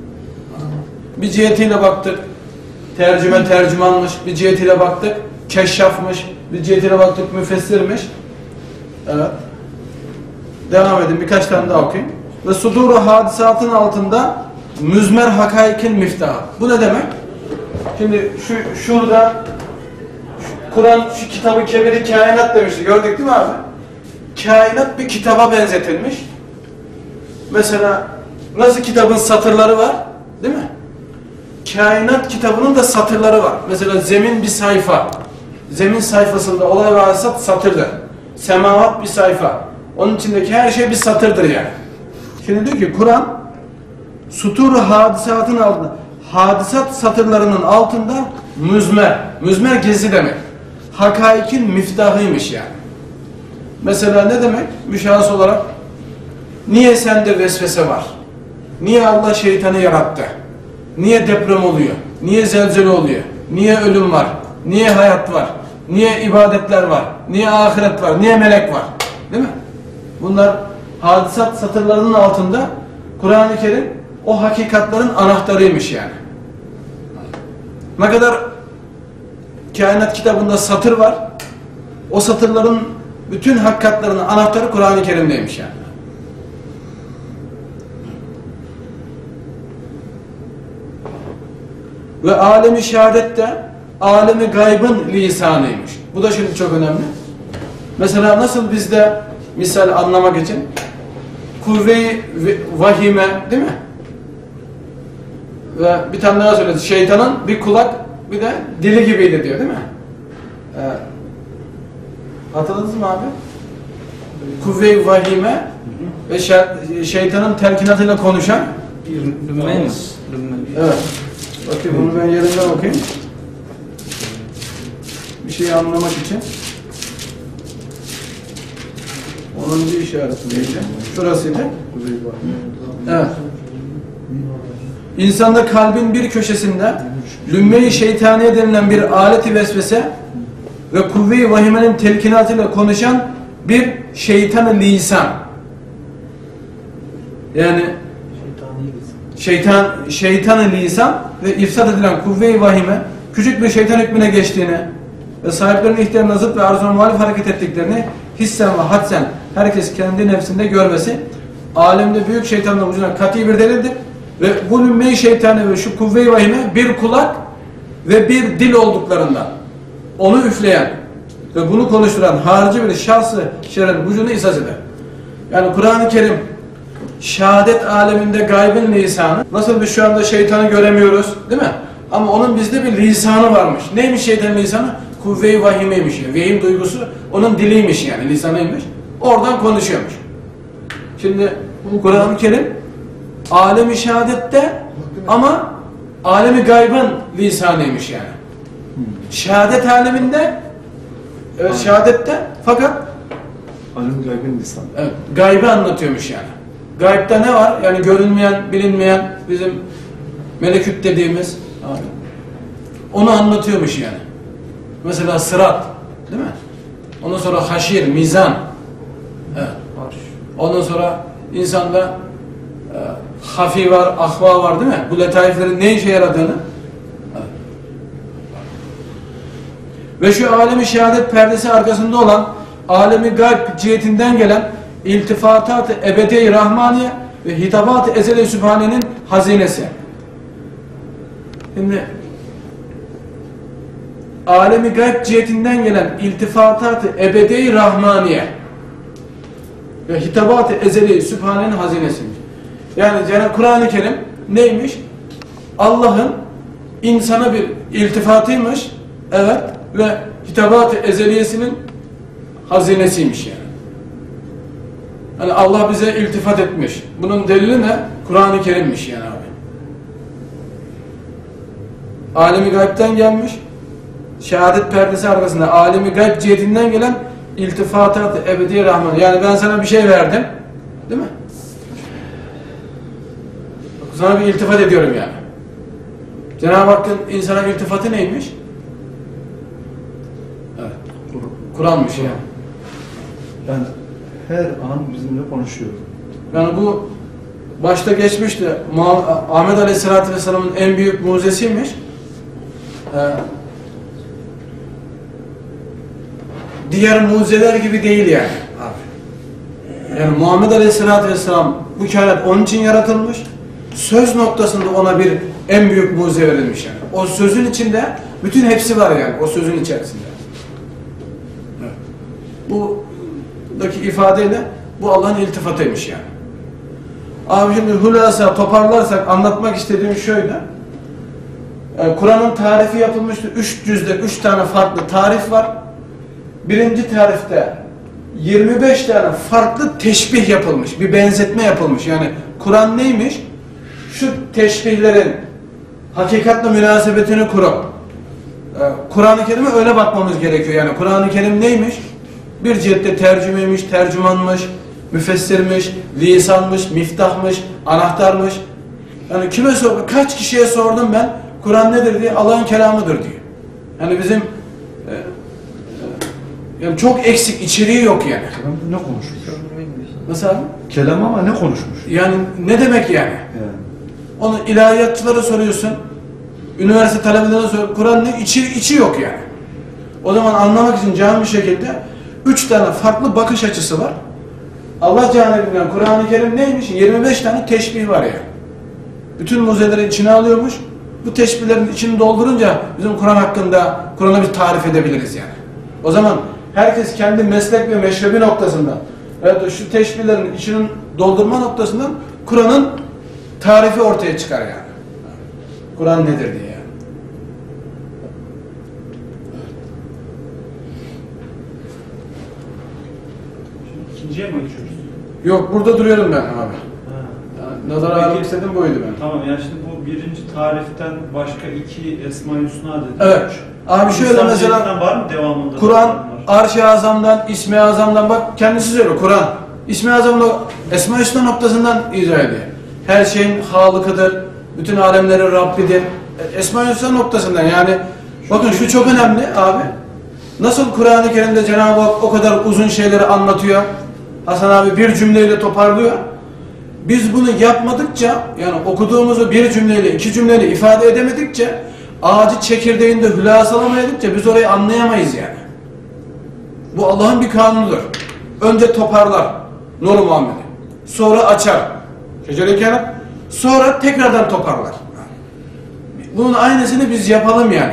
Speaker 1: Bir cihetiyle baktık, tercüme tercümanmış, bir cihetiyle baktık, keşşafmış, bir cihetiyle baktık, müfessirmiş. Evet. Devam edin, birkaç tane daha okuyayım. Ve suduru hadisatın altında müzmer hakaikin miftahı. Bu ne demek? Şimdi şu şurada şu Kur'an şu kitabı kebiri kainat demişti. Gördük değil mi abi? Kainat bir kitaba benzetilmiş. Mesela nasıl kitabın satırları var? Değil mi? Kainat kitabının da satırları var. Mesela zemin bir sayfa. Zemin sayfasında olay ve hadisat satırdır. Semavat bir sayfa. Onun içindeki her şey bir satırdır yani. Şimdi diyor ki Kur'an sutur hadisatın altında, hadisat satırlarının altında müzmer. Müzmer gezi demek. Hakaikin miftahıymış yani. Mesela ne demek? Müşahhas olarak niye sende vesvese var? Niye Allah şeytanı yarattı? Niye deprem oluyor? Niye zelzele oluyor? Niye ölüm var? Niye hayat var? Niye ibadetler var? Niye ahiret var? Niye melek var? Değil mi? Bunlar hadisat satırlarının altında Kur'an-ı Kerim o hakikatların anahtarıymış yani. Ne kadar kainat kitabında satır var, o satırların bütün hakikatlarının anahtarı Kur'an-ı Kerim'deymiş yani. Ve alemi şehadet de alemi gaybın lisanıymış. Bu da şimdi çok önemli. Mesela nasıl bizde misal anlamak için kuvve-i vahime değil mi? Ve bir tane daha söyledi. Şeytanın bir kulak bir de dili gibiydi diyor değil mi? Ee, hatırladınız mı abi? Kuvve-i vahime ve şeytanın telkinatıyla konuşan
Speaker 7: Lümmen. Lümmen.
Speaker 1: evet. Bakayım bunu ben yerinden okuyayım. Bir şeyi anlamak için. onuncu işareti neydi? Şurasıydı. Evet. İnsanda kalbin bir köşesinde lümme-i şeytaniye denilen bir aleti vesvese ve kuvve-i vahimenin telkinatıyla konuşan bir şeytan-ı lisan. Yani şeytan şeytan-ı lisan ve ifsad edilen kuvve-i vahime küçük bir şeytan hükmüne geçtiğini ve sahiplerinin ihtiyarına zıt ve arzuna muhalif hareket ettiklerini hissen ve hadsen herkes kendi nefsinde görmesi alemde büyük şeytanın ucuna kat'i bir delildir ve bu lümme-i şeytanı ve şu kuvve-i vahime bir kulak ve bir dil olduklarından onu üfleyen ve bunu konuşturan harici bir şahsı şerrin vücudunu isaz eder. Yani Kur'an-ı Kerim şehadet aleminde gaybın lisanı, nasıl biz şu anda şeytanı göremiyoruz değil mi? Ama onun bizde bir lisanı varmış. Neymiş şeytanın lisanı? Kuvve-i vahimeymiş. Yani. Vehim duygusu onun diliymiş yani, lisanıymış. Oradan konuşuyormuş. Şimdi Kur'an-ı Kerim alem-i şehadette ama alemi gaybın lisanıymış yani. Şehadet aleminde, evet şehadette fakat
Speaker 2: Alem gaybın lisanı.
Speaker 1: evet, gaybı anlatıyormuş yani. Gaybda ne var? Yani görünmeyen, bilinmeyen bizim melekut dediğimiz abi, onu anlatıyormuş yani. Mesela sırat, değil mi? Ondan sonra haşir, mizan. Evet. Ondan sonra insanda e, hafi var, ahva var değil mi? Bu letaiflerin ne işe yaradığını. Evet. Ve şu alemi şehadet perdesi arkasında olan alemi gayb cihetinden gelen iltifatat-ı ebedi-i rahmaniye ve hitabat-ı ezeli sübhanenin hazinesi. Şimdi alemi gayb cihetinden gelen iltifatat-ı ebedi-i rahmaniye ve hitabat-ı ezeli sübhanenin hazinesiymiş. Yani Cenab-ı Kur'an-ı Kerim neymiş? Allah'ın insana bir iltifatıymış, evet, ve hitabat-ı ezeliyesinin hazinesiymiş yani. Yani Allah bize iltifat etmiş. Bunun delili ne? Kur'an-ı Kerim'miş yani abi. Alemi gaybden gelmiş. Şehadet perdesi arkasında alemi gayb cihetinden gelen iltifatat-ı ebedi rahman. Yani ben sana bir şey verdim. Değil mi? Sana bir iltifat ediyorum yani. Cenab-ı Hakk'ın insana iltifatı neymiş? Evet. Kur'an'mış yani.
Speaker 2: Yani her an bizimle konuşuyor.
Speaker 1: Yani bu başta geçmişti. Ahmet Aleyhisselatü Vesselam'ın en büyük mucizesiymiş. Ee, diğer mucizeler gibi değil yani. Yani Muhammed Aleyhisselatü Vesselam bu kainat onun için yaratılmış. Söz noktasında ona bir en büyük mucize verilmiş yani. O sözün içinde bütün hepsi var yani. O sözün içerisinde. Evet. Bu buradaki ifadeyle bu Allah'ın iltifatıymış yani. Abi şimdi hulasa toparlarsak anlatmak istediğim şöyle. Yani Kur'an'ın tarifi yapılmıştı. Üç cüzde üç tane farklı tarif var. Birinci tarifte yirmi beş tane farklı teşbih yapılmış. Bir benzetme yapılmış. Yani Kur'an neymiş? Şu teşbihlerin hakikatle münasebetini kurup Kur'an-ı Kerim'e öyle bakmamız gerekiyor. Yani Kur'an-ı Kerim neymiş? Bir cihette tercümeymiş, tercümanmış, müfessirmiş, lisanmış, miftahmış, anahtarmış. Yani kime sordum, kaç kişiye sordum ben, Kur'an nedir diye, Allah'ın kelamıdır diyor. Yani bizim e, e, yani çok eksik, içeriği yok yani.
Speaker 2: Kelam ne konuşmuş?
Speaker 1: Nasıl abi?
Speaker 2: Kelam ama ne konuşmuş?
Speaker 1: Yani ne demek yani?
Speaker 2: Yani.
Speaker 1: Onu ilahiyatçılara soruyorsun, üniversite talebelerine soruyorsun, Kur'an ne? İçi, içi yok yani. O zaman anlamak için canlı bir şekilde üç tane farklı bakış açısı var. Allah Celle Kur'an-ı Kerim neymiş? yirmi beş tane teşbih var yani. Bütün mucizeleri içine alıyormuş. Bu teşbihlerin içini doldurunca bizim Kur'an hakkında Kur'an'a bir tarif edebiliriz yani. O zaman herkes kendi meslek ve meşrebi noktasından evet şu teşbihlerin içinin doldurma noktasından Kur'an'ın tarifi ortaya çıkar yani. Kur'an nedir diye yani.
Speaker 4: İkinciye mi geçiyoruz?
Speaker 1: Yok burada duruyorum ben abi.
Speaker 4: Ha.
Speaker 1: Yani nazara almak istedim buydu ben.
Speaker 4: Tamam yani şimdi bu birinci tariften başka iki Esma-i Hüsna dedi.
Speaker 1: Evet. Abi şöyle
Speaker 4: İnsan
Speaker 1: mesela
Speaker 4: cihetinden var mı devamında?
Speaker 1: Kur'an
Speaker 4: var?
Speaker 1: Arş-ı Azam'dan, İsmi Azam'dan bak kendisi söylüyor Kur'an. İsmi Azam'da Esma-i Hüsna noktasından izah ediyor. Her şeyin Halıkıdır, bütün alemlerin Rabbidir. Esma-i Hüsna noktasından yani bakın şu çok önemli abi. Nasıl Kur'an-ı Kerim'de Cenab-ı Hak o kadar uzun şeyleri anlatıyor. Hasan abi bir cümleyle toparlıyor. Biz bunu yapmadıkça yani okuduğumuzu bir cümleyle iki cümleyle ifade edemedikçe ağacı çekirdeğinde hülasalamayadıkça biz orayı anlayamayız yani. Bu Allah'ın bir kanunudur. Önce toparlar Nur Muhammed'i. Sonra açar. Şecere-i Kerim. Sonra tekrardan toparlar. Bunun aynısını biz yapalım yani.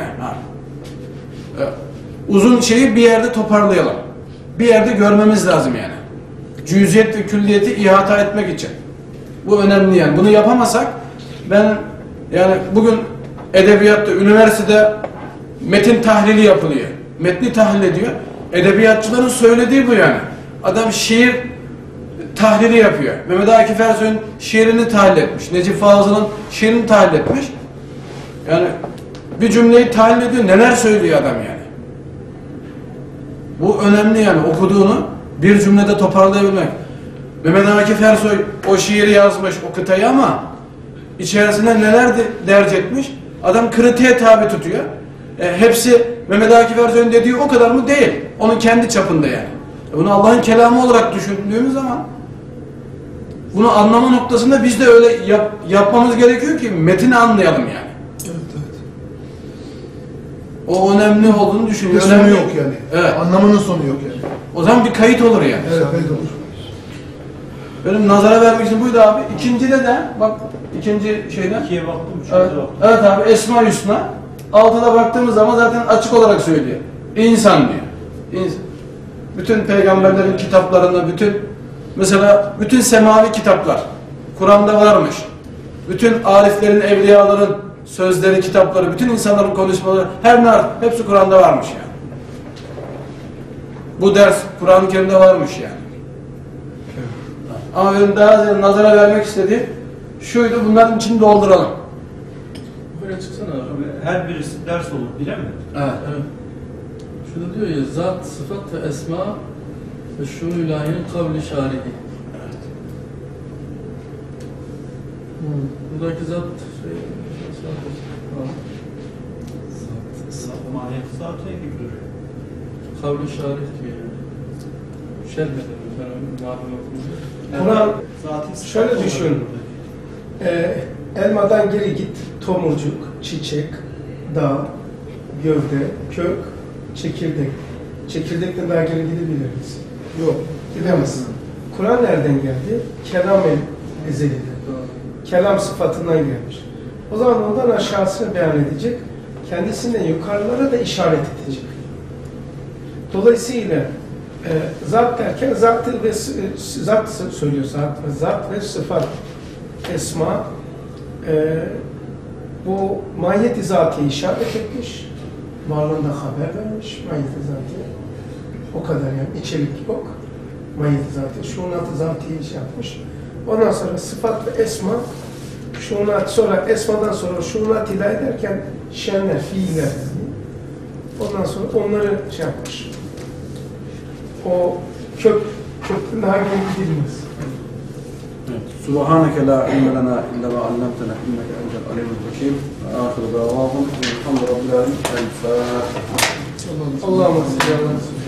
Speaker 1: Uzun şeyi bir yerde toparlayalım. Bir yerde görmemiz lazım yani. Cüziyet ve külliyeti ihata etmek için. Bu önemli yani. Bunu yapamasak ben yani bugün edebiyatta, üniversitede metin tahlili yapılıyor. Metni tahlil ediyor. Edebiyatçıların söylediği bu yani. Adam şiir tahlili yapıyor. Mehmet Akif Ersoy'un şiirini tahlil etmiş. Necip Fazıl'ın şiirini tahlil etmiş. Yani bir cümleyi tahlil ediyor. Neler söylüyor adam yani. Bu önemli yani. Okuduğunu bir cümlede toparlayabilmek. Mehmet Akif Ersoy o şiiri yazmış, o kıtayı ama içerisinde neler de derc etmiş? Adam kritiğe tabi tutuyor. E, hepsi Mehmet Akif Ersoy'un dediği o kadar mı? Değil. Onun kendi çapında yani. E, bunu Allah'ın kelamı olarak düşündüğümüz zaman bunu anlama noktasında biz de öyle yap, yapmamız gerekiyor ki metini anlayalım yani.
Speaker 3: Evet, evet.
Speaker 1: O önemli olduğunu düşünüyorum.
Speaker 3: Bir sonu
Speaker 1: Önemli.
Speaker 3: yok yani.
Speaker 1: Evet.
Speaker 3: Anlamının sonu yok yani.
Speaker 1: O zaman bir kayıt olur yani.
Speaker 3: Evet, kayıt olur.
Speaker 1: Benim nazara vermek için buydu abi. İkincide de bak ikinci şeyden.
Speaker 4: İkiye baktım, üçüncü
Speaker 1: Evet,
Speaker 4: baktım.
Speaker 1: evet abi Esma-i Hüsna. Altıda baktığımız zaman zaten açık olarak söylüyor. İnsan diyor. İnsan. Bütün peygamberlerin kitaplarında bütün mesela bütün semavi kitaplar Kur'an'da varmış. Bütün ariflerin, evliyaların sözleri, kitapları, bütün insanların konuşmaları her ne var, hepsi Kur'an'da varmış yani. Bu ders Kur'an-ı Kerim'de varmış yani. Ama benim daha ziyade nazara vermek istediğim şuydu, bunların içini dolduralım.
Speaker 6: Böyle çıksana abi.
Speaker 4: Her birisi ders olur, bile mi?
Speaker 1: Evet.
Speaker 6: Evet. Şurada diyor ya, zat, sıfat ve esma ve şunu ilahinin kavli şarihi.
Speaker 1: Evet.
Speaker 6: Hmm. Buradaki zat şey, zat, zat,
Speaker 4: Mahiyeti zaten gibi duruyor.
Speaker 6: kavli şarih diyor yani. Şerh edelim ben onu malum okumuyor.
Speaker 5: Kur'an
Speaker 4: Zaten
Speaker 5: şöyle düşün. Ee, elmadan geri git, tomurcuk, çiçek, dağ, gövde, kök, çekirdek. Çekirdekten daha geri gidebilir misin?
Speaker 3: Yok, gidemezsin.
Speaker 5: Kur'an nereden geldi? Kelam-ı ezelidir. Kelam sıfatından gelmiş. O zaman ondan aşağısını beyan edecek, kendisinden yukarılara da işaret edecek. Dolayısıyla e, zat derken zat ve zat söylüyor, zat ve zat ve sıfat, esma, e, bu mahiyet-i zatiye işaret etmiş, varlığında haber vermiş, mahiyet-i zatiye. O kadar yani, içerik yok. Mahiyet-i zatiye, şunat-ı zatiye iş yapmış. Ondan sonra sıfat ve esma, şunat, sonra esmadan sonra şunat ila ederken şenler, fiiller. Ondan sonra onları şey yapmış. O kök, kökten daha geri gidilmez.
Speaker 1: Subhaneke la ilme lena illa ma allamtena inneke entel alimul hakim. Ahiru davahum elhamdülillahi rabbil alamin. El Fatiha.
Speaker 5: Allah'ım